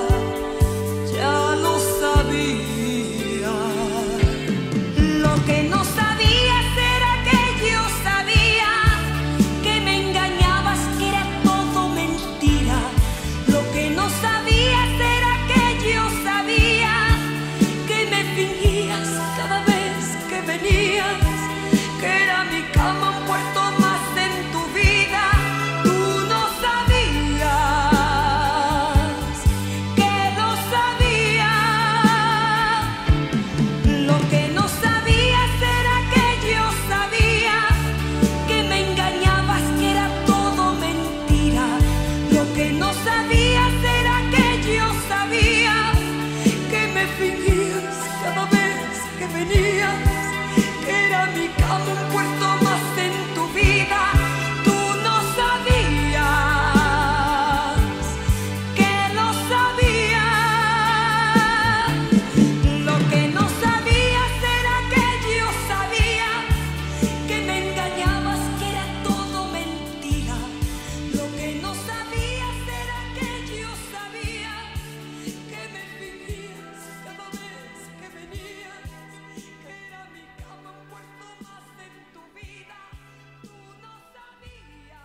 ya lo sabía. Lo que no sabías era que yo sabía que me engañabas, que era todo mentira. Lo que no sabías era que yo sabía que me fingías cada vez que venías, que era mi cama un puerto más en tu vida. Tú no sabías que lo sabía. Lo que no sabías era que yo sabía que me engañabas, que era todo mentira. Lo que no sabías era que yo sabía que me fingías cada vez que venías, que era mi cama un puerto más en tu vida. Tú no sabías que lo sabía. Lo que no sabías era que yo sabía que me engañabas, que era todo mentira. Lo que no sabías era que yo sabía que me fingías cada vez que venías, que era mi cama un puerto más en tu vida. Tú no sabías.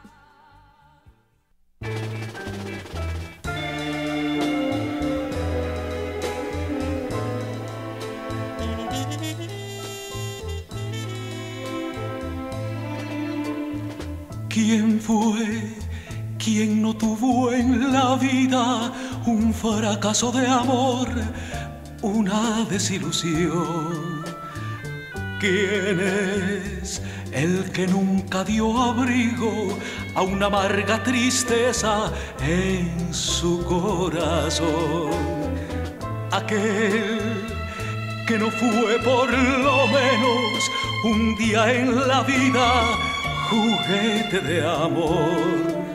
¿Quién fue quien no tuvo en la vida un fracaso de amor, una desilusión? ¿Quién es el que nunca dio abrigo a una amarga tristeza en su corazón? Aquel que no fue por lo menos un día en la vida juguete de amor.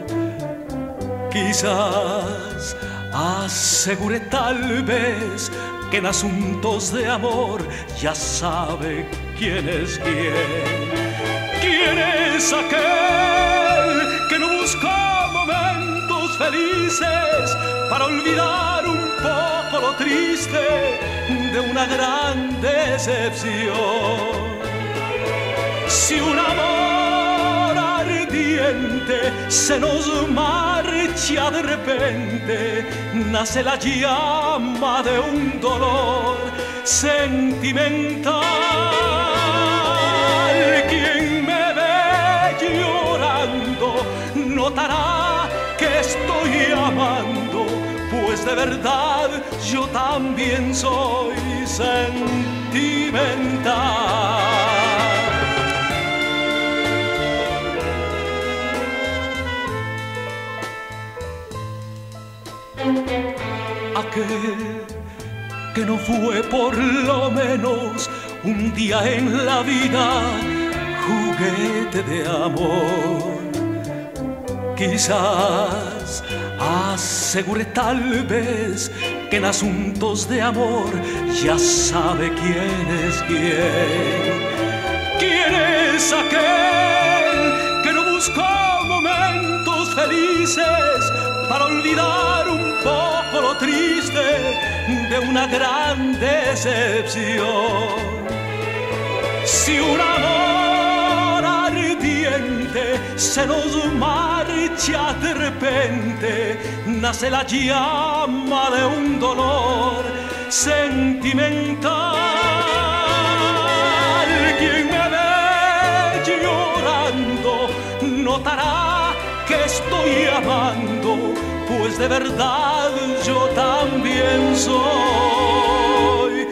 Quizás asegure tal vez que en asuntos de amor ya sabe quién es quién. ¿Quién es aquel que no busca momentos felices para olvidar un poco lo triste de una gran decepción? Si un amor ardiente se nos marcha de repente, nace la llama de un dolor sentimental. Quien me ve llorando notará que estoy amando, pues de verdad yo también soy sentimental. Aquel que no fue por lo menos un día en la vida juguete de amor, quizás asegure tal vez que en asuntos de amor ya sabe quién es quién. ¿Quién es aquel que no buscó momentos felices para olvidar un poco lo triste de una gran decepción? Si un amor ardiente se nos marcha de repente, nace la llama de un dolor sentimental. Quien me ve llorando notará que estoy amando, pues de verdad yo también soy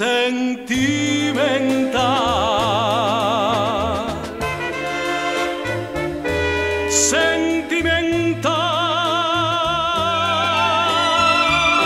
sentimental. Sentimental.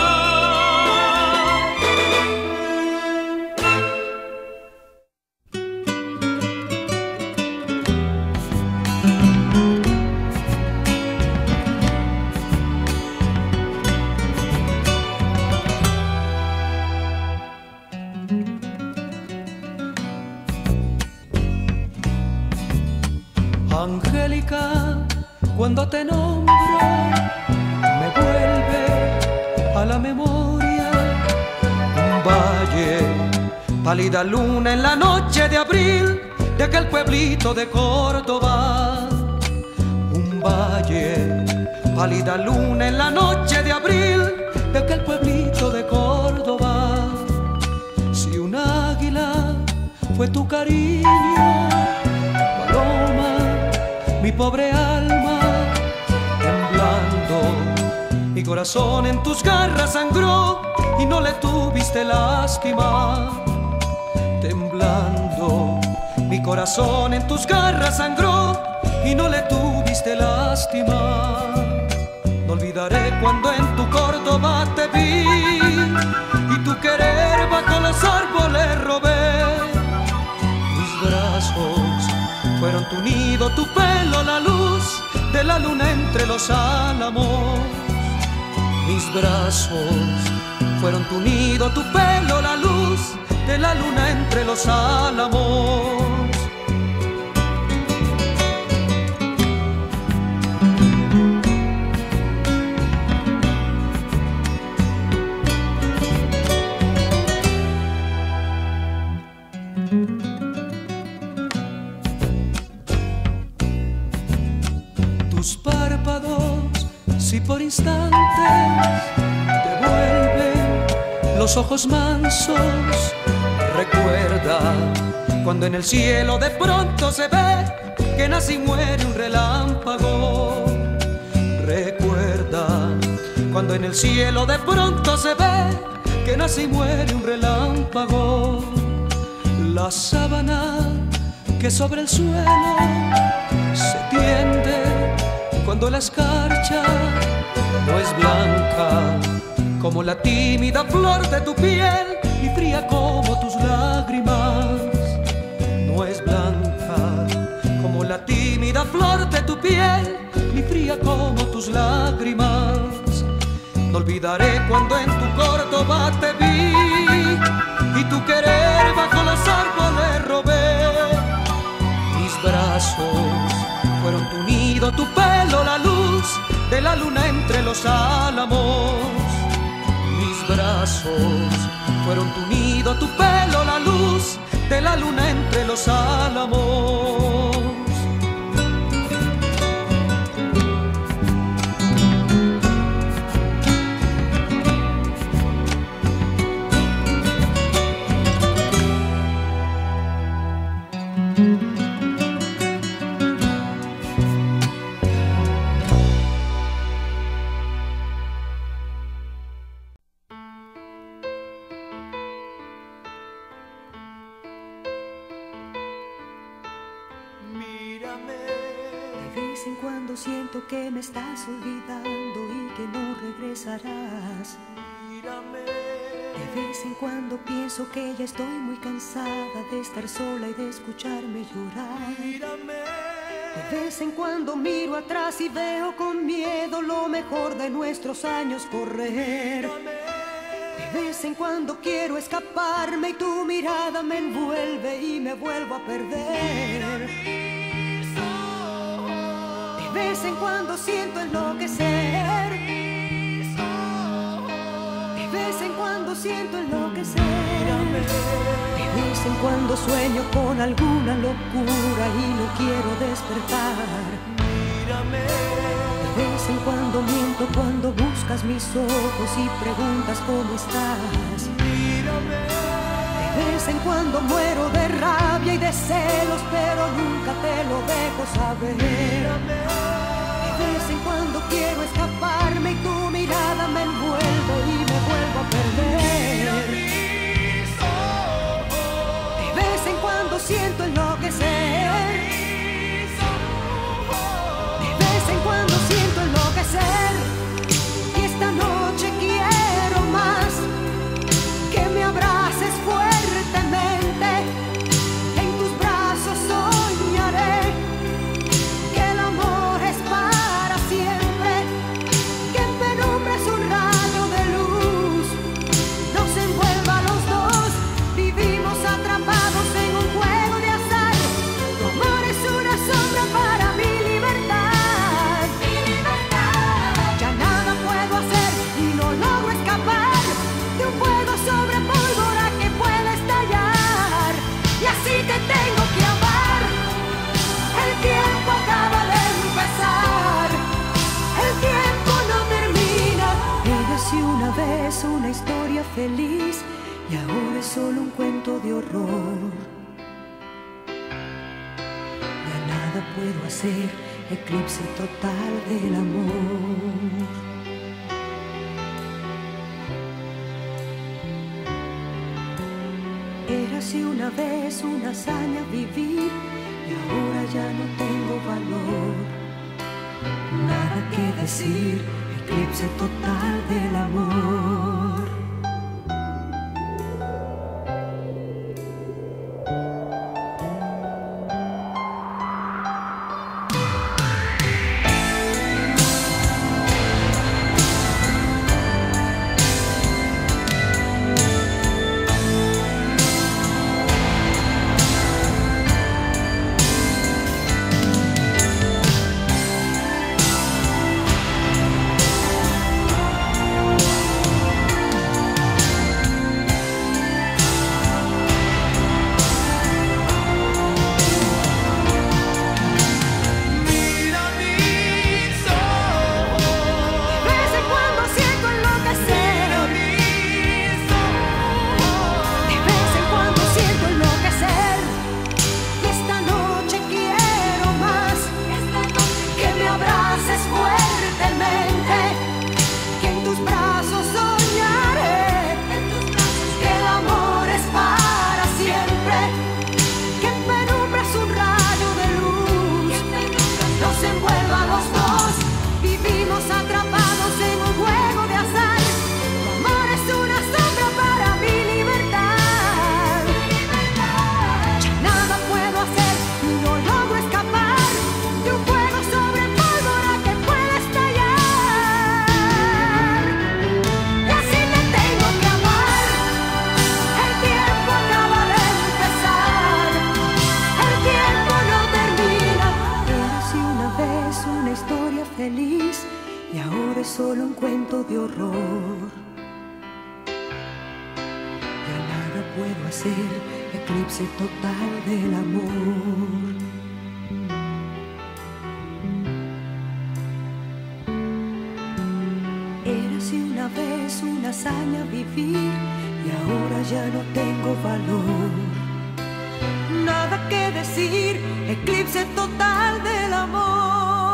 Angélica, cuando te nombro, me vuelve a la memoria un valle, pálida luna en la noche de abril de aquel pueblito de Córdoba. Un valle, pálida luna en la noche de abril de aquel pueblito de Córdoba. Si un águila fue tu cariño, paloma, mi pobre alma, temblando, mi corazón en tus garras sangró y no le tuviste lástima. Temblando, mi corazón en tus garras sangró y no le tuviste lástima. No olvidaré cuando en tu Córdoba te vi y tu querer bajo los árboles robé. Mis brazos fueron tu nido, tu pelo, la luz de la luna entre los álamos. Mis brazos fueron tu nido, tu pelo, la luz de la luna entre los álamos. Tus párpados, si por instantes te vuelven los ojos mansos, recuerda cuando en el cielo de pronto se ve que nace y muere un relámpago. Recuerda cuando en el cielo de pronto se ve que nace y muere un relámpago. La sábana que sobre el suelo se tiende cuando la escarcha no es blanca como la tímida flor de tu piel y fría como tus lágrimas. No es blanca como la tímida flor de tu piel ni fría como tus lágrimas. No olvidaré cuando en tu Córdoba te vi y tu querer bajo los árboles robé. Mis brazos fueron tu nido, tu pelo, la luz de la luna entre los álamos. Mis brazos fueron tu nido, tu pelo, la luz de la luna entre los álamos. Siento que me estás olvidando y que no regresarás. Mírame. De vez en cuando pienso que ya estoy muy cansada de estar sola y de escucharme llorar. Mírame. De vez en cuando miro atrás y veo con miedo lo mejor de nuestros años correr. De vez en cuando quiero escaparme y tu mirada me envuelve y me vuelvo a perder. De vez en cuando siento enloquecer. De vez en cuando siento enloquecer. De vez en cuando sueño con alguna locura y no quiero despertar. De vez en cuando miento cuando buscas mis ojos y preguntas cómo estás. De vez en cuando muero de rabia y de celos, pero nunca te lo dejo saber. De vez en cuando quiero escaparme y tu mirada me envuelve y me vuelvo a perder. De vez en cuando siento enloquecer. De vez en cuando siento enloquecer. Y esta noche quiero más que me abraces fuertemente. En tus brazos soñaré que el amor es para siempre, que en penumbra es un rayo de luz. historia feliz y ahora es solo un cuento de horror. Ya nada puedo hacer, eclipse total del amor. Era así una vez una hazaña vivir y ahora ya no tengo valor. Nada que decir, eclipse total del amor. Solo un cuento de horror. Ya nada puedo hacer, eclipse total del amor. Era así una vez una hazaña vivir y ahora ya no tengo valor. Nada que decir, eclipse total del amor.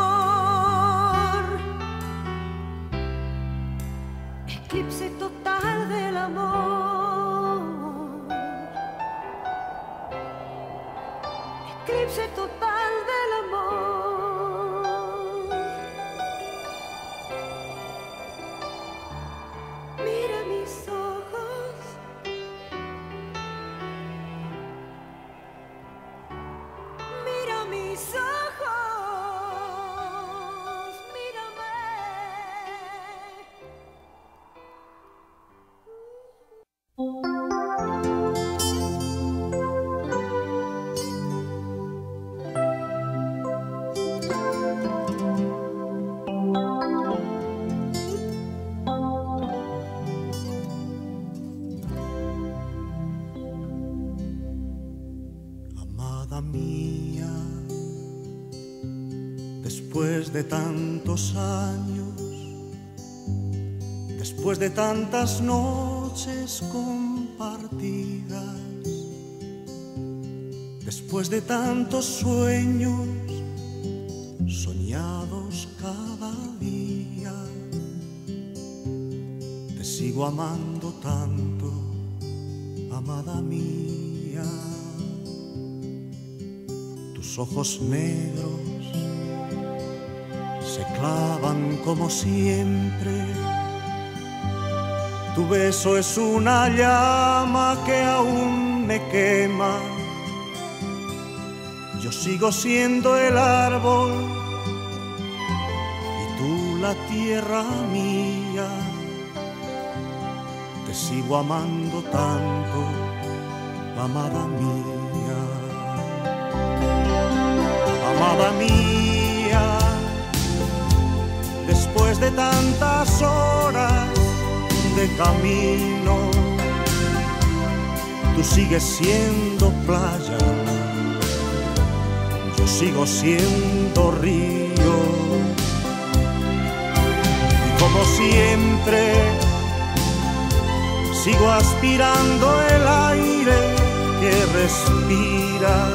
Eclipse total del amor. Eclipse total del amor. Mira mis ojos. Mira mis ojos. Mírame. Amada mía, después de tantos años, después de tantas noches compartidas, después de tantos sueños soñados cada día, te sigo amando tanto, amada mía. Tus ojos negros se clavan como siempre. Tu beso es una llama que aún me quema. Yo sigo siendo el árbol y tú la tierra mía. Te sigo amando tanto, amada mía. Amada mía, después de tantas horas de camino, tú sigues siendo playa, yo sigo siendo río. Y como siempre, sigo aspirando el aire que respira,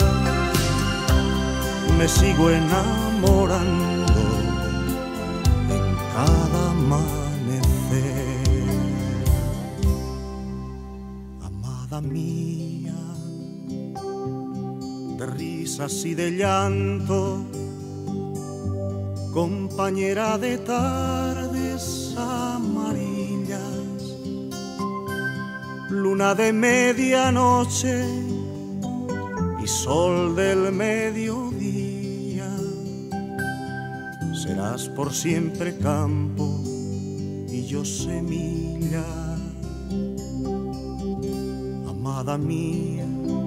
me sigo enamorando en cada amanecer. Amada mía, de risas y de llanto, compañera de tardes amarillas, luna de medianoche y sol del mediodía, serás por siempre campo y yo semilla. Amada mía,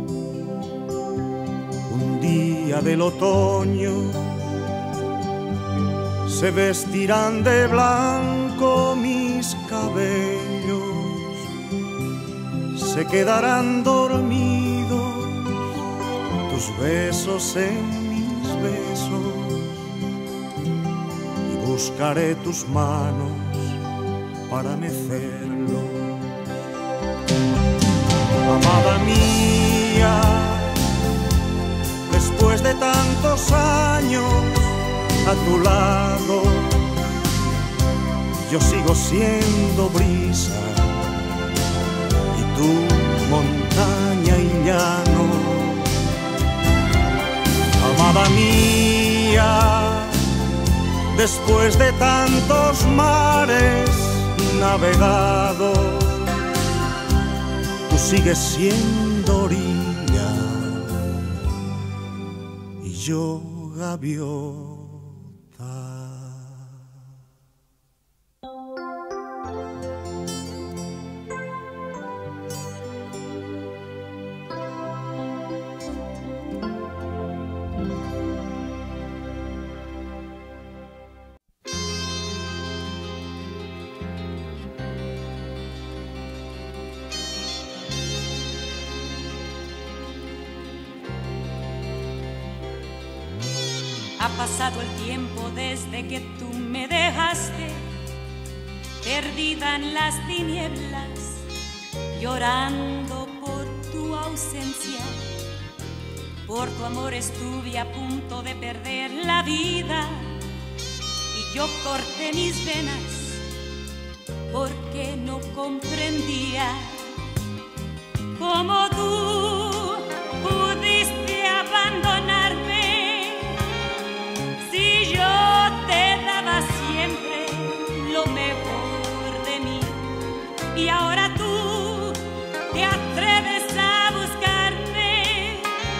un día del otoño se vestirán de blanco mis cabellos, se quedarán dormidos tus besos en mis besos, y buscaré tus manos para mecerlo. Amada mía, después de tantos años a tu lado, yo sigo siendo brisa y tú montaña y llano. Amada mía, después de tantos mares navegados, tú sigues siendo orilla y yo gaviota. Ha pasado el tiempo desde que tú me dejaste, perdida en las tinieblas, llorando por tu ausencia. Por tu amor estuve a punto de perder la vida y yo corté mis venas porque no comprendía cómo tú pudiste abandonarme. Si yo te daba siempre lo mejor de mí y ahora tú te atreves a buscarme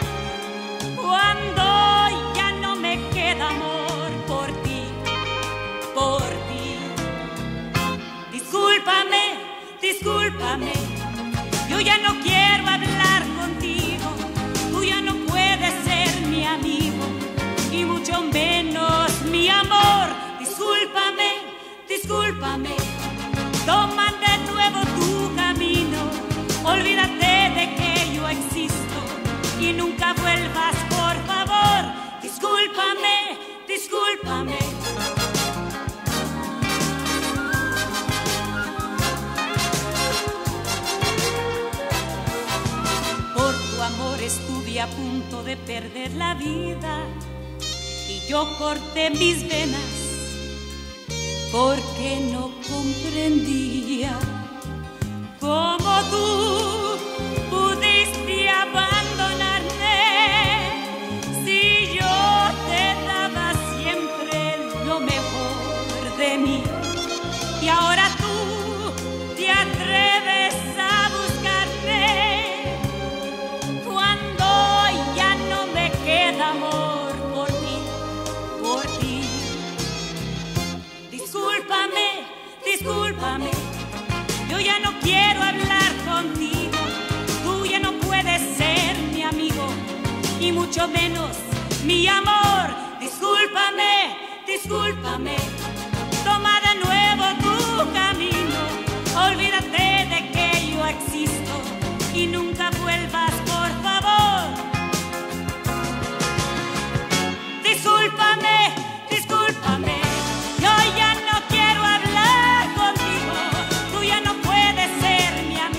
cuando ya no me queda amor por ti, por ti. Discúlpame, discúlpame, yo ya no quiero hablar contigo, tú ya no puedes ser mi amigo y mucho menos mi amor. Discúlpame, discúlpame, toma de nuevo tu camino, olvídate de que yo existo y nunca vuelvas, por favor. Discúlpame, discúlpame. Por tu amor estuve a punto de perder la vida y yo corté mis venas porque no comprendía cómo tú pudiste abandonarme. Si yo te daba siempre lo mejor de mí y ahora tú te atreves a buscarme cuando ya no me queda amor por ti, por ti. Discúlpame, discúlpame, yo ya no quiero hablar contigo, tú ya no puedes ser mi amigo y mucho menos mi amor. Discúlpame, discúlpame, toma de nuevo tu camino, olvídate de que yo existo y nunca vuelvas, por favor. Discúlpame, discúlpame, yo ya no quiero hablar contigo, tú ya no puedes ser mi amigo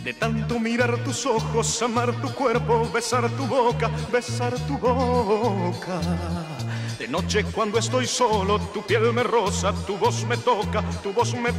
De tanto mirar tus ojos, amar tu cuerpo, besar tu boca, besar tu boca. De noche cuando estoy solo, tu piel me roza, tu voz me toca, tu voz me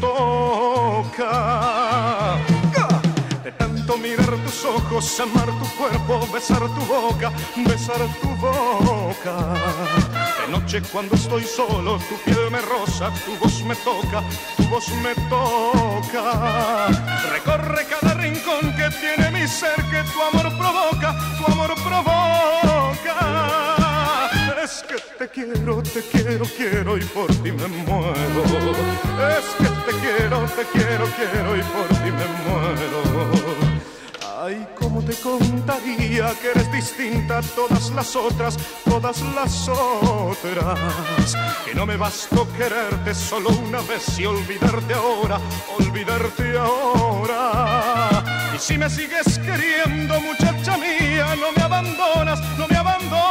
toca. De tanto mirar tus ojos, amar tu cuerpo, besar tu boca, besar tu boca. De noche cuando estoy solo, tu piel me roza, tu voz me toca, tu voz me toca. Recorre cada rincón que tiene mi ser, que tu amor provoca, tu amor provoca. Es que te quiero, te quiero, quiero y por ti me muero. Es que te quiero, te quiero, quiero y por ti me muero. Ay, cómo te contaría que eres distinta a todas las otras, todas las otras. Que no me bastó quererte solo una vez y olvidarte ahora, olvidarte ahora. Y si me sigues queriendo, muchacha mía, no me abandonas, no me abandonas.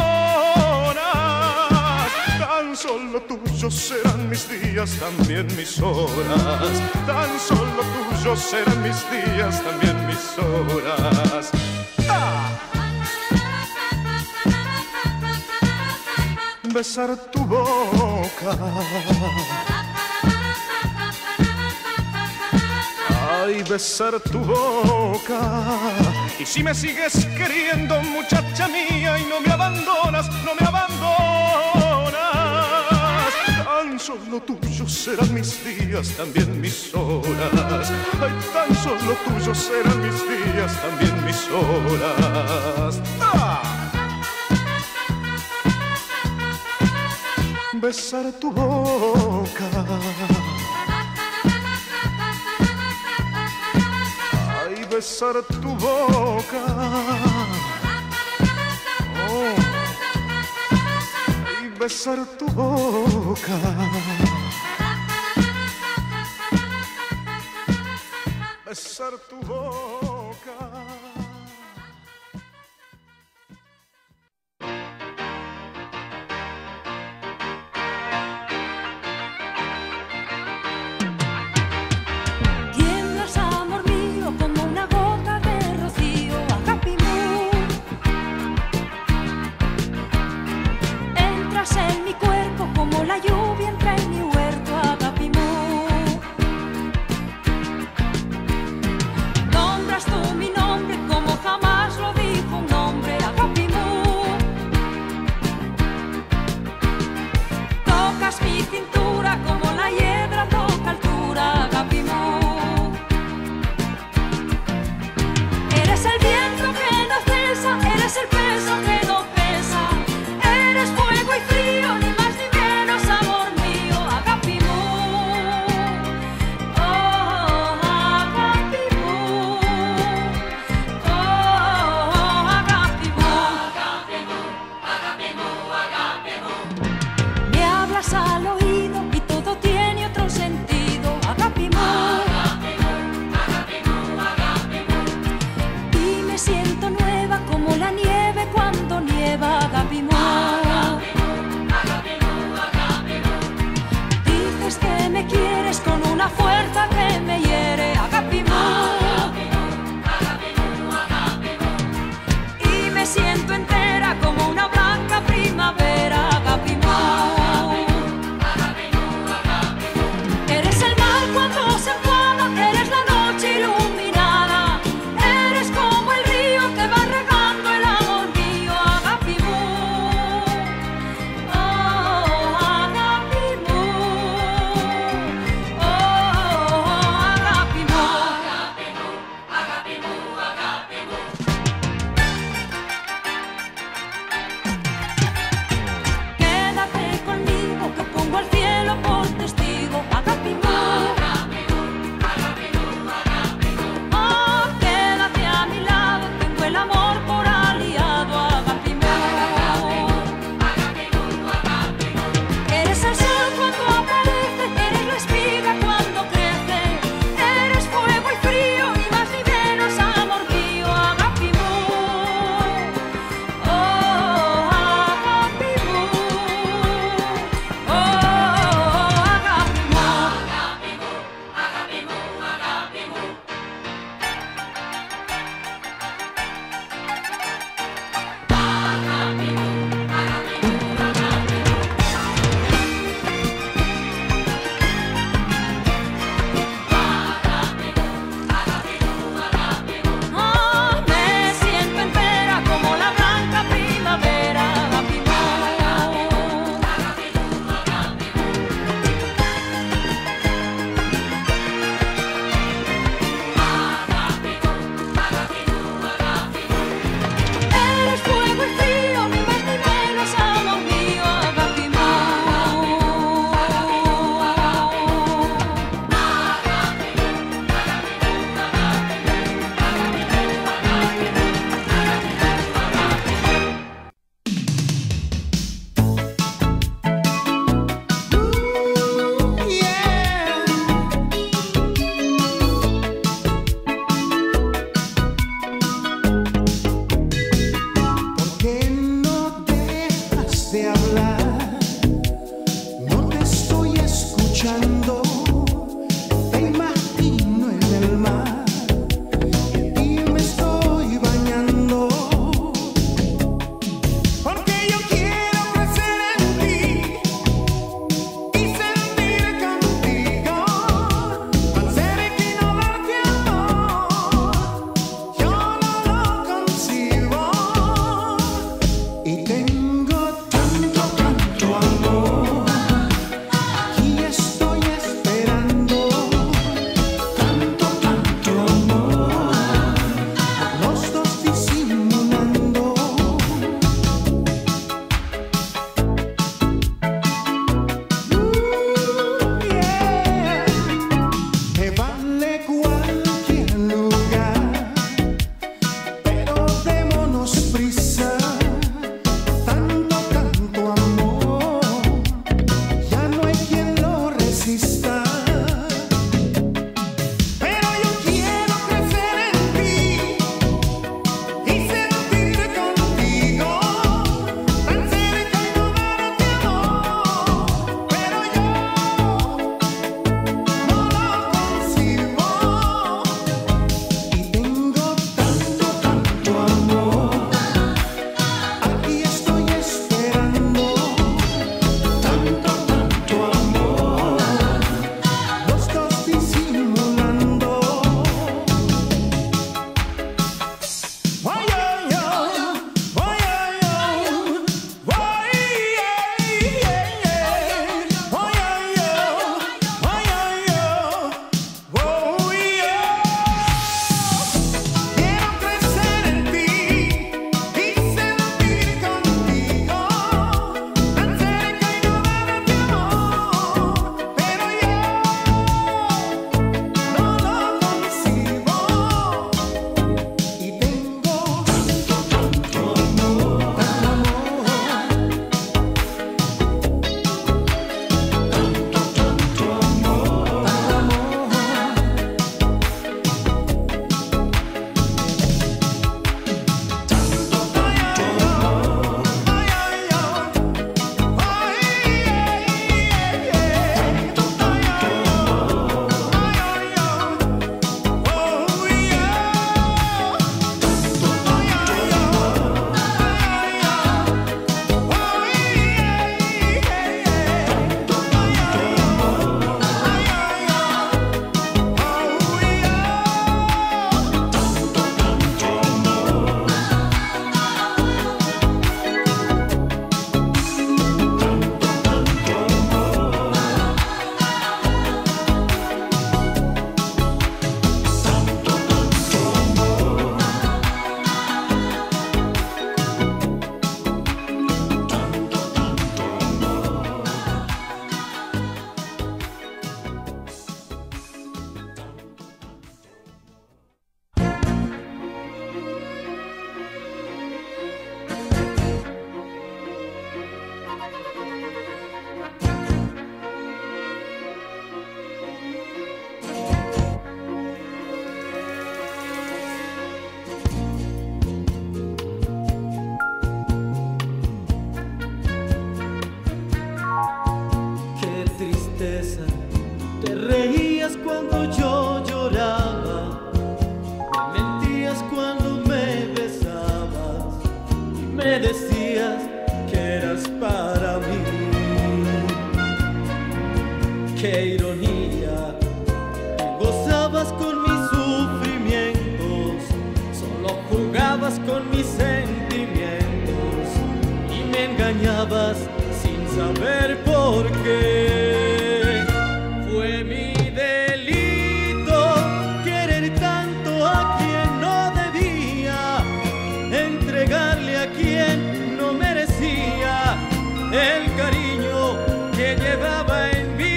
Tan solo tuyos serán mis días, también mis horas. Tan solo tuyos serán mis días, también mis horas. ¡Ah! Besar tu boca. Ay, besar tu boca. Y si me sigues queriendo, muchacha mía, y no me abandonas, no me abandonas. Tan solo tuyos serán mis días, también mis horas. Ay, tan solo tuyos serán mis días, también mis horas. ¡Ah! Besar tu boca. Ay, besar tu boca. Oh. Ay, besar tu boca. Besar tu boca. En mi cuerpo como la lluvia entra en mi huerto, Agapimú. Nombras con mis sufrimientos, solo jugabas con mis sentimientos y me engañabas sin saber por qué. Fue mi delito querer tanto a quien no debía, entregarle a quien no merecía el cariño que llevaba en mí.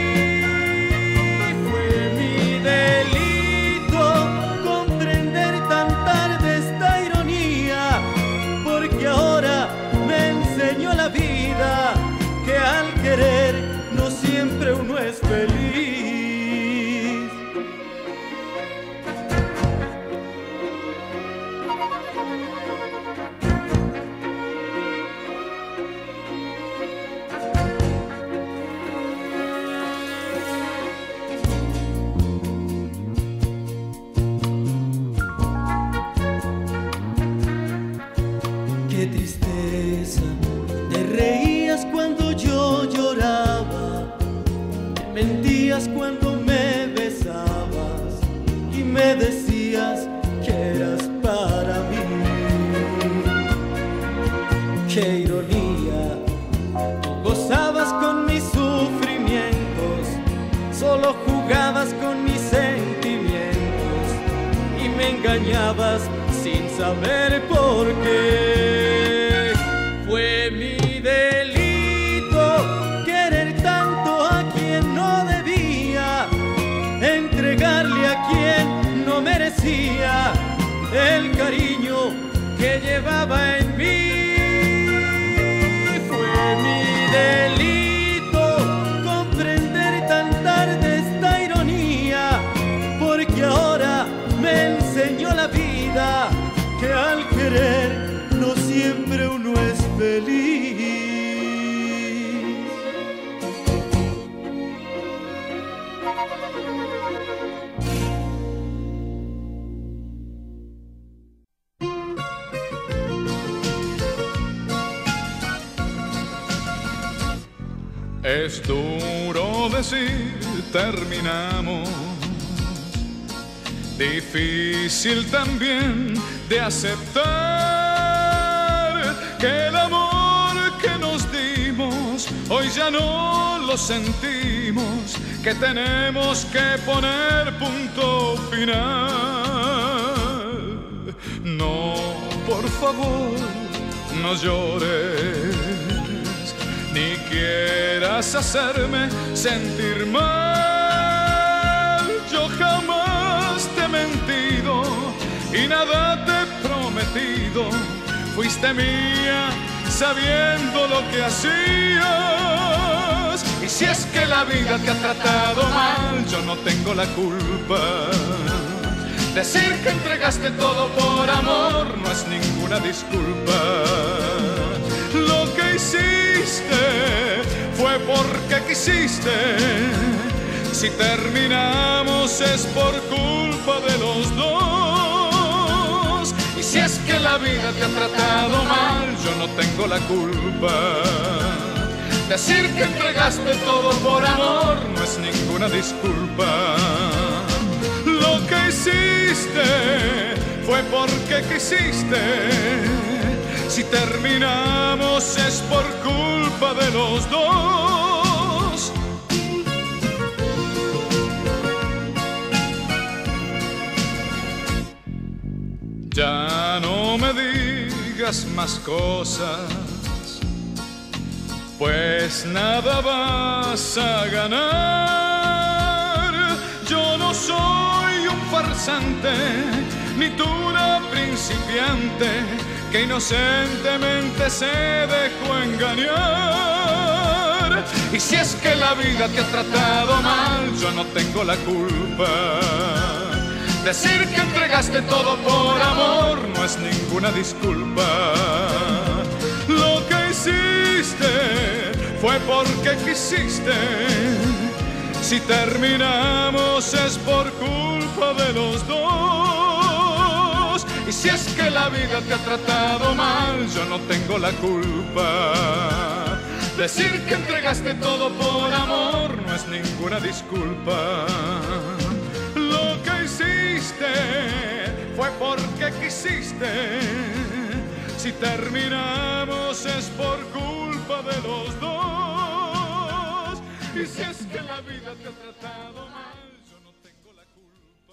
Fue mi delito comprender tan tarde esta ironía, porque ahora me enseñó la vida que al querer no siempre uno es feliz. Qué tristeza, te reías cuando yo lloraba, me mentías cuando me besabas y me decías que eras para mí. Qué ironía, tú gozabas con mis sufrimientos, solo jugabas con mis sentimientos y me engañabas sin saber por qué. Fue mi delito querer tanto a quien no debía, entregarle a quien no merecía el cariño que llevaba en mí. Fue mi delito comprender tan tarde esta ironía, porque ahora me enseñó la vida que al querer no siempre uno es feliz. Es duro decir terminamos, difícil también de aceptar que el amor que nos dimos hoy ya no lo sentimos, que tenemos que poner punto final. No, por favor, no llores, ni quieras hacerme sentir mal. Yo jamás te he mentido y nada te he prometido. Fuiste mía sabiendo lo que hacías. Y si es que la vida te ha tratado mal, yo no tengo la culpa. Decir que entregaste todo por amor no es ninguna disculpa. Lo que hiciste fue porque quisiste. Si terminamos es por culpa de los dos. Y si es que la vida te ha tratado mal, yo no tengo la culpa. Decir que entregaste todo por amor no es ninguna disculpa. Lo que hiciste fue porque quisiste. Si terminamos es por culpa de los dos. Ya no me digas más cosas, pues nada vas a ganar. Yo no soy un farsante, ni tú una principiante que inocentemente se dejó engañar. Y si es que la vida te ha tratado mal, yo no tengo la culpa. Decir que entregaste todo por amor no es ninguna disculpa. Lo que hiciste fue porque quisiste. Si terminamos es por culpa de los dos. Y si es que la vida te ha tratado mal, yo no tengo la culpa. Decir que entregaste todo por amor no es ninguna disculpa. Lo que me quisiste. Si terminamos es por culpa de los dos. Y si es que la vida te ha tratado mal, yo no tengo la culpa.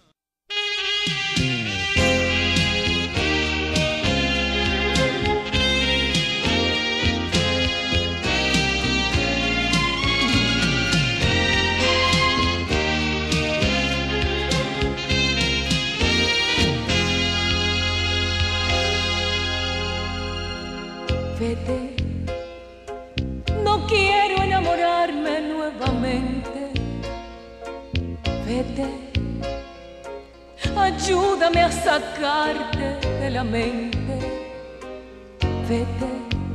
Vete, no quiero enamorarme nuevamente. Vete, ayúdame a sacarte de la mente. Vete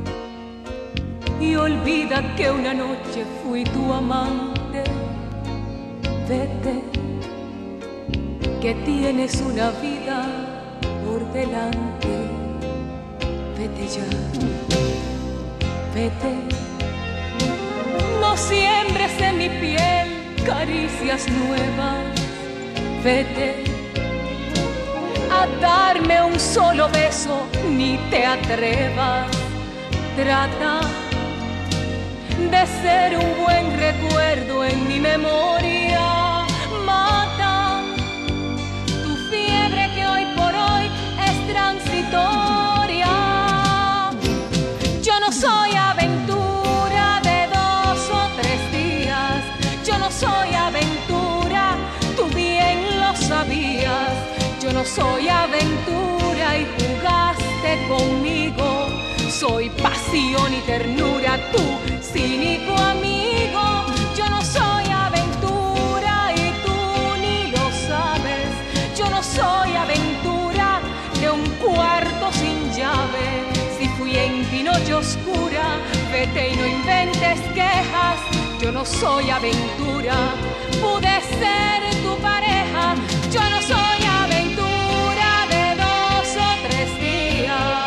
y olvida que una noche fui tu amante. Vete, que tienes una vida por delante. Vete ya, vete, no siembres en mi piel caricias nuevas. Vete, a darme un solo beso ni te atrevas. Trata de ser un buen recuerdo en mi memoria. Mata tu fiebre que hoy por hoy es transitoria. Yo no soy aventura de dos o tres días. Yo no soy aventura, tú bien lo sabías. Yo no soy aventura y jugaste conmigo. Soy pasión y ternura, tú cínico amigo. Yo no soy aventura y tú ni lo sabes. Yo no soy aventura de un cuarto sin llave. Si fui en ti noche oscura, vete y no inventes quejas. Yo no soy aventura, pude ser tu pareja. Yo no soy aventura de dos o tres días.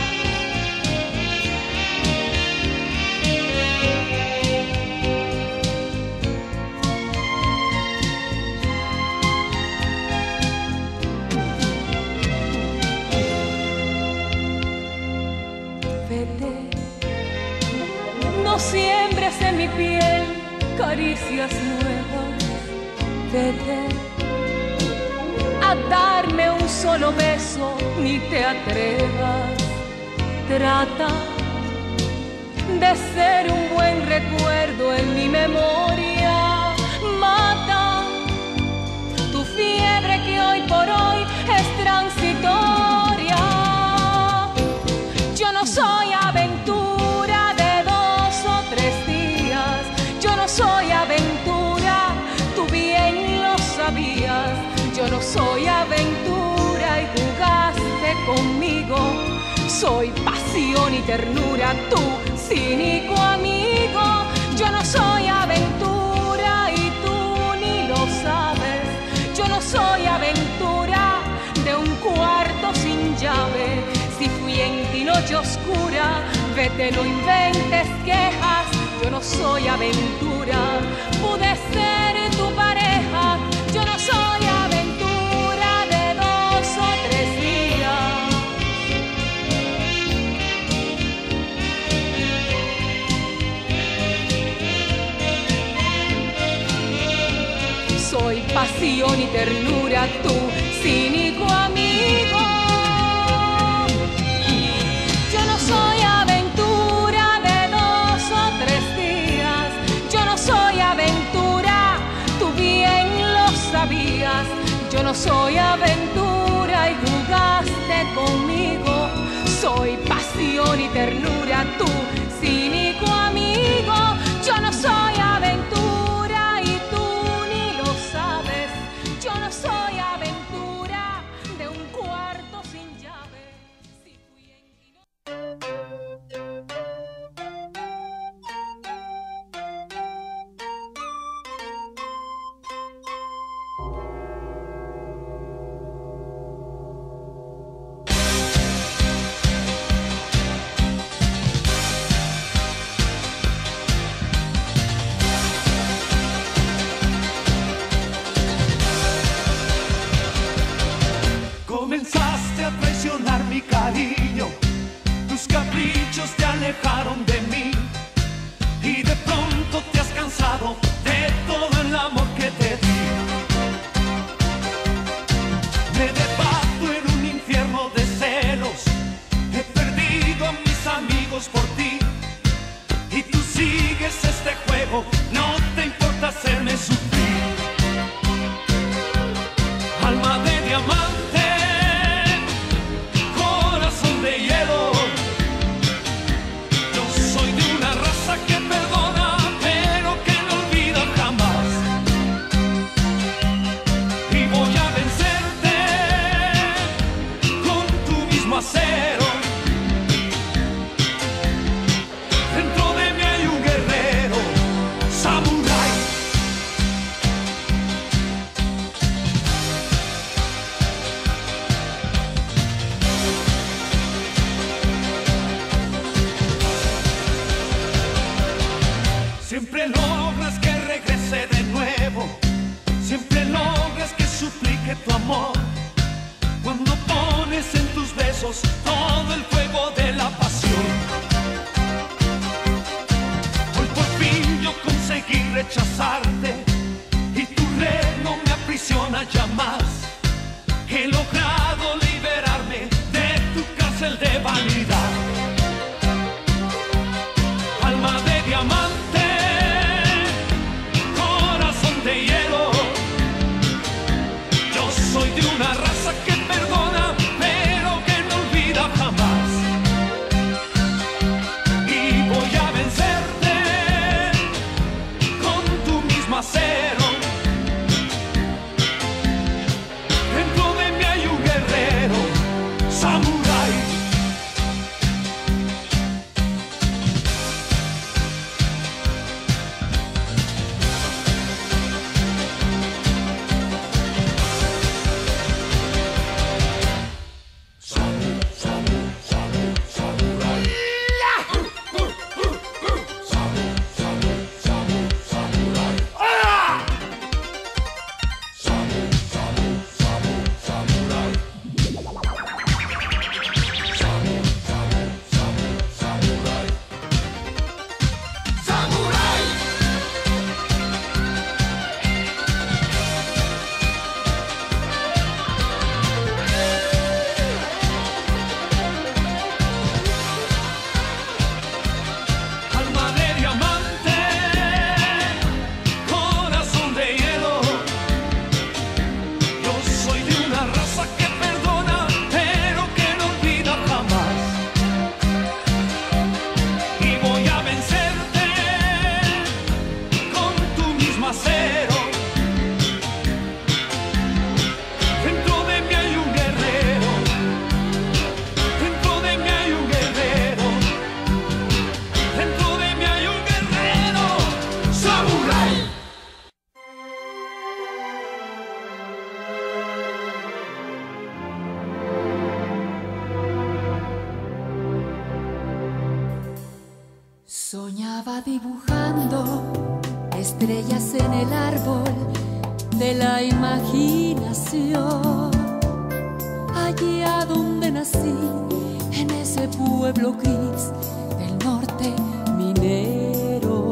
Vete, no siembres en mi piel caricias nuevas. Vete, a darme un solo beso ni te atrevas. Trata de ser un buen recuerdo en mi memoria. Mata tu fiebre que hoy por hoy es transitoria. Yo no soy aventura de dos o tres días. Yo no soy aventura, tú bien lo sabías. Yo no soy aventura y jugaste conmigo. Soy pasión y ternura, tú cínico amigo. Yo no soy aventura y tú ni lo sabes. Yo no soy aventura de un cuarto sin llave. Si fui en ti noche oscura, vete, no inventes quejas. Yo no soy aventura, pude ser tu pareja. Yo no soy aventura de dos o tres días. Soy pasión y ternura, tú cínico amigo. Yo no soy aventura de dos o tres días. Yo no soy aventura, tú bien lo sabías. Yo no soy aventura y jugaste conmigo. Soy pasión y ternura, tú cínico amigo. Yo no soy aventura y tú ni lo sabes. Yo no soy aventura de un cuarto sin llave. Si fui en ti no... cariño, tus caprichos te alejaron de mí y de pronto te has cansado de todo el amor que te di. Me debato en un infierno de celos, he perdido a mis amigos por ti y tú sigues este juego, no te importa hacerme sufrir. Alma de diamante, corazón de hielo, yo soy de una raza que perdona pero que no olvida jamás. Y voy a vencerte con tu mismo acero. Dentro de mí hay un guerrero, samurái. Siempre logras que regrese de nuevo, siempre logras que suplique tu amor. Cuando pones en tus besos todo el fuego de la pasión. Hoy por fin yo conseguí rechazarte y tu red no me aprisiona ya más. He logrado liberarme de tu cárcel de vanidad. Alma de diamante, corazón de hielo, yo soy de una raza que perdona pero que no olvida jamás. Y voy a vencerte con tu mismo acero. Dentro de mí hay un guerrero, samurái. Alma de diamante, corazón de hielo, yo soy de una raza que perdona pero que no olvida jamás. Y voy a vencerte con tu mismo acero. Dentro de mí hay un guerrero, dentro de mí hay un guerrero, dentro de mí hay un guerrero, samurái. Soñaba dibujando estrellas en el árbol de la imaginación. Allí a donde nací, en ese pueblo gris del norte minero.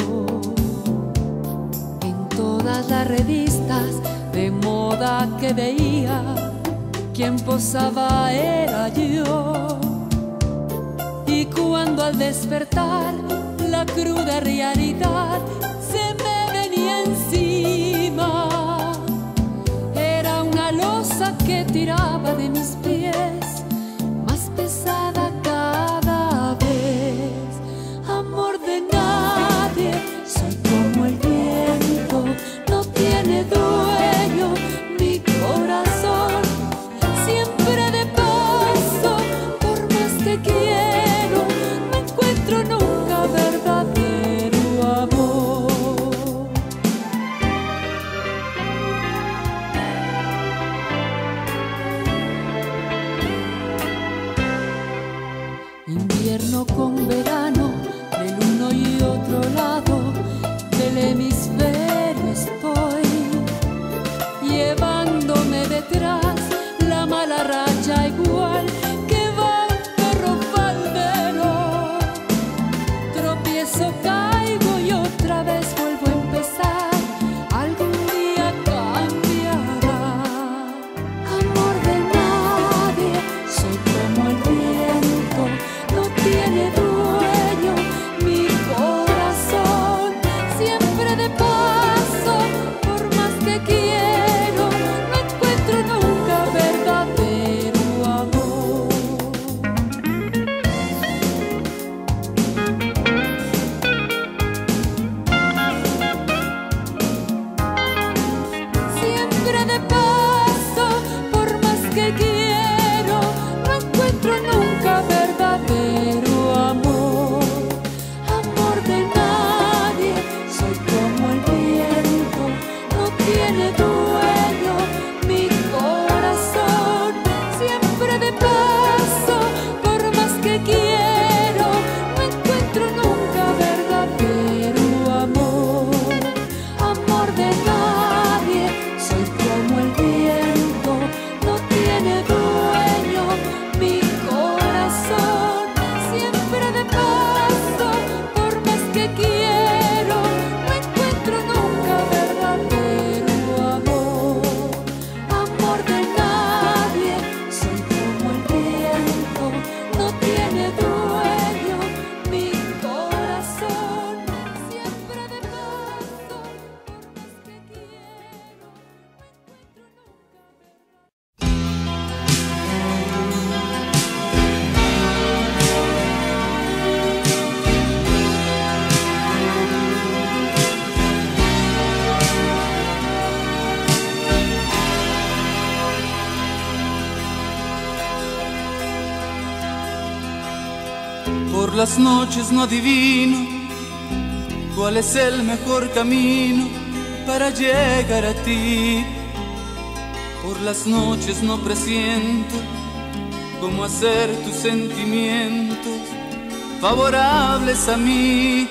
En todas las revistas de moda que veía, quien posaba era yo. Y cuando al despertar la cruda realidad se me venía encima, era una losa que tiraba de mis pies, más pesada cada vez. Amor de nadie, soy como el viento, no tiene dueño mi corazón, siempre de paso, por más que quiero, no encuentro nunca verdadero amor. que quiero, no encuentro nunca verdadero amor. Amor de nadie, soy como el viento, no tiene dueño mi corazón. Siempre de paso, por más que quiero, no encuentro nunca verdadero amor. Amor de nadie, soy como el viento, no tiene dueño mi corazón. Siempre de paso, por más que quiero, no encuentro nunca verdadero amor. Amor de nadie, soy como el viento, no tiene dueño mi corazón. Siempre de paso, por más que quiero, no encuentro nunca. Por las noches no adivino cuál es el mejor camino para llegar a ti. Por las noches no presiento cómo hacer tus sentimientos favorables a mí.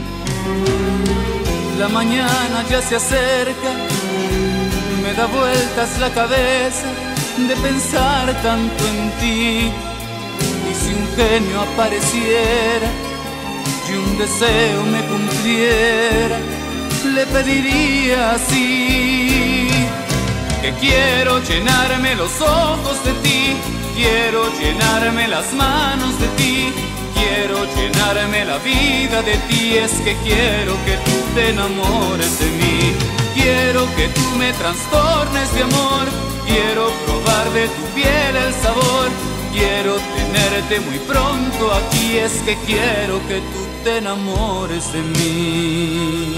La mañana ya se acerca, me da vueltas la cabeza de pensar tanto en ti. Y si un genio apareciera y un deseo me cumpliera, le pediría así: que quiero llenarme los ojos de ti, quiero llenarme las manos de ti, quiero llenarme la vida de ti. Es que quiero que tú te enamores de mí, quiero que tú me trastornes de amor, quiero probar de tu piel el sabor, quiero tenerte muy pronto aquí. Es que quiero que tú te enamores de mí.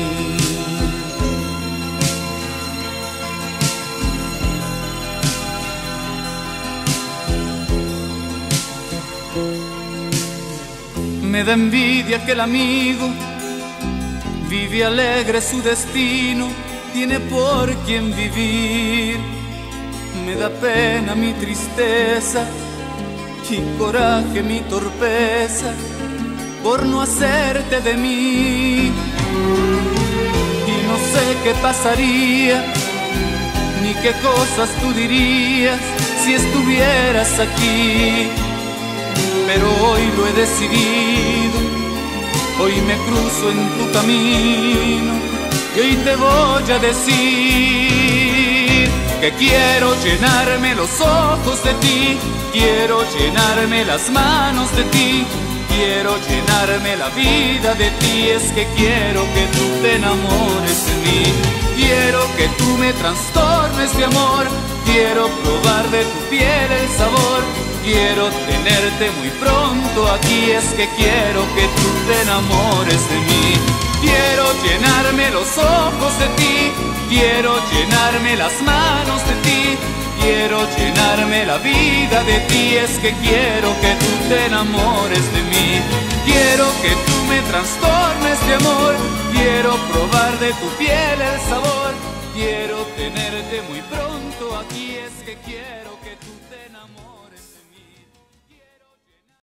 Me da envidia que el amigo vive alegre su destino, tiene por quien vivir. Me da pena mi tristeza y coraje mi torpeza por no hacerte de mí. Y no sé qué pasaría ni qué cosas tú dirías si estuvieras aquí. Pero hoy lo he decidido, hoy me cruzo en tu camino y hoy te voy a decir que quiero llenarme los ojos de ti, quiero llenarme las manos de ti, quiero llenarme la vida de ti. Es que quiero que tú te enamores de mí, quiero que tú me trastornes de amor, quiero probar de tu piel el sabor, quiero tenerte muy pronto aquí. Es que quiero que tú te enamores de mí, quiero llenarme los ojos de ti, quiero llenarme las manos de ti, quiero llenarme la vida de ti. Es que quiero que tú te enamores de mí, quiero que tú me trastornes de amor, quiero probar de tu piel el sabor, quiero tenerte muy pronto aquí. Es que quiero que tú te enamores.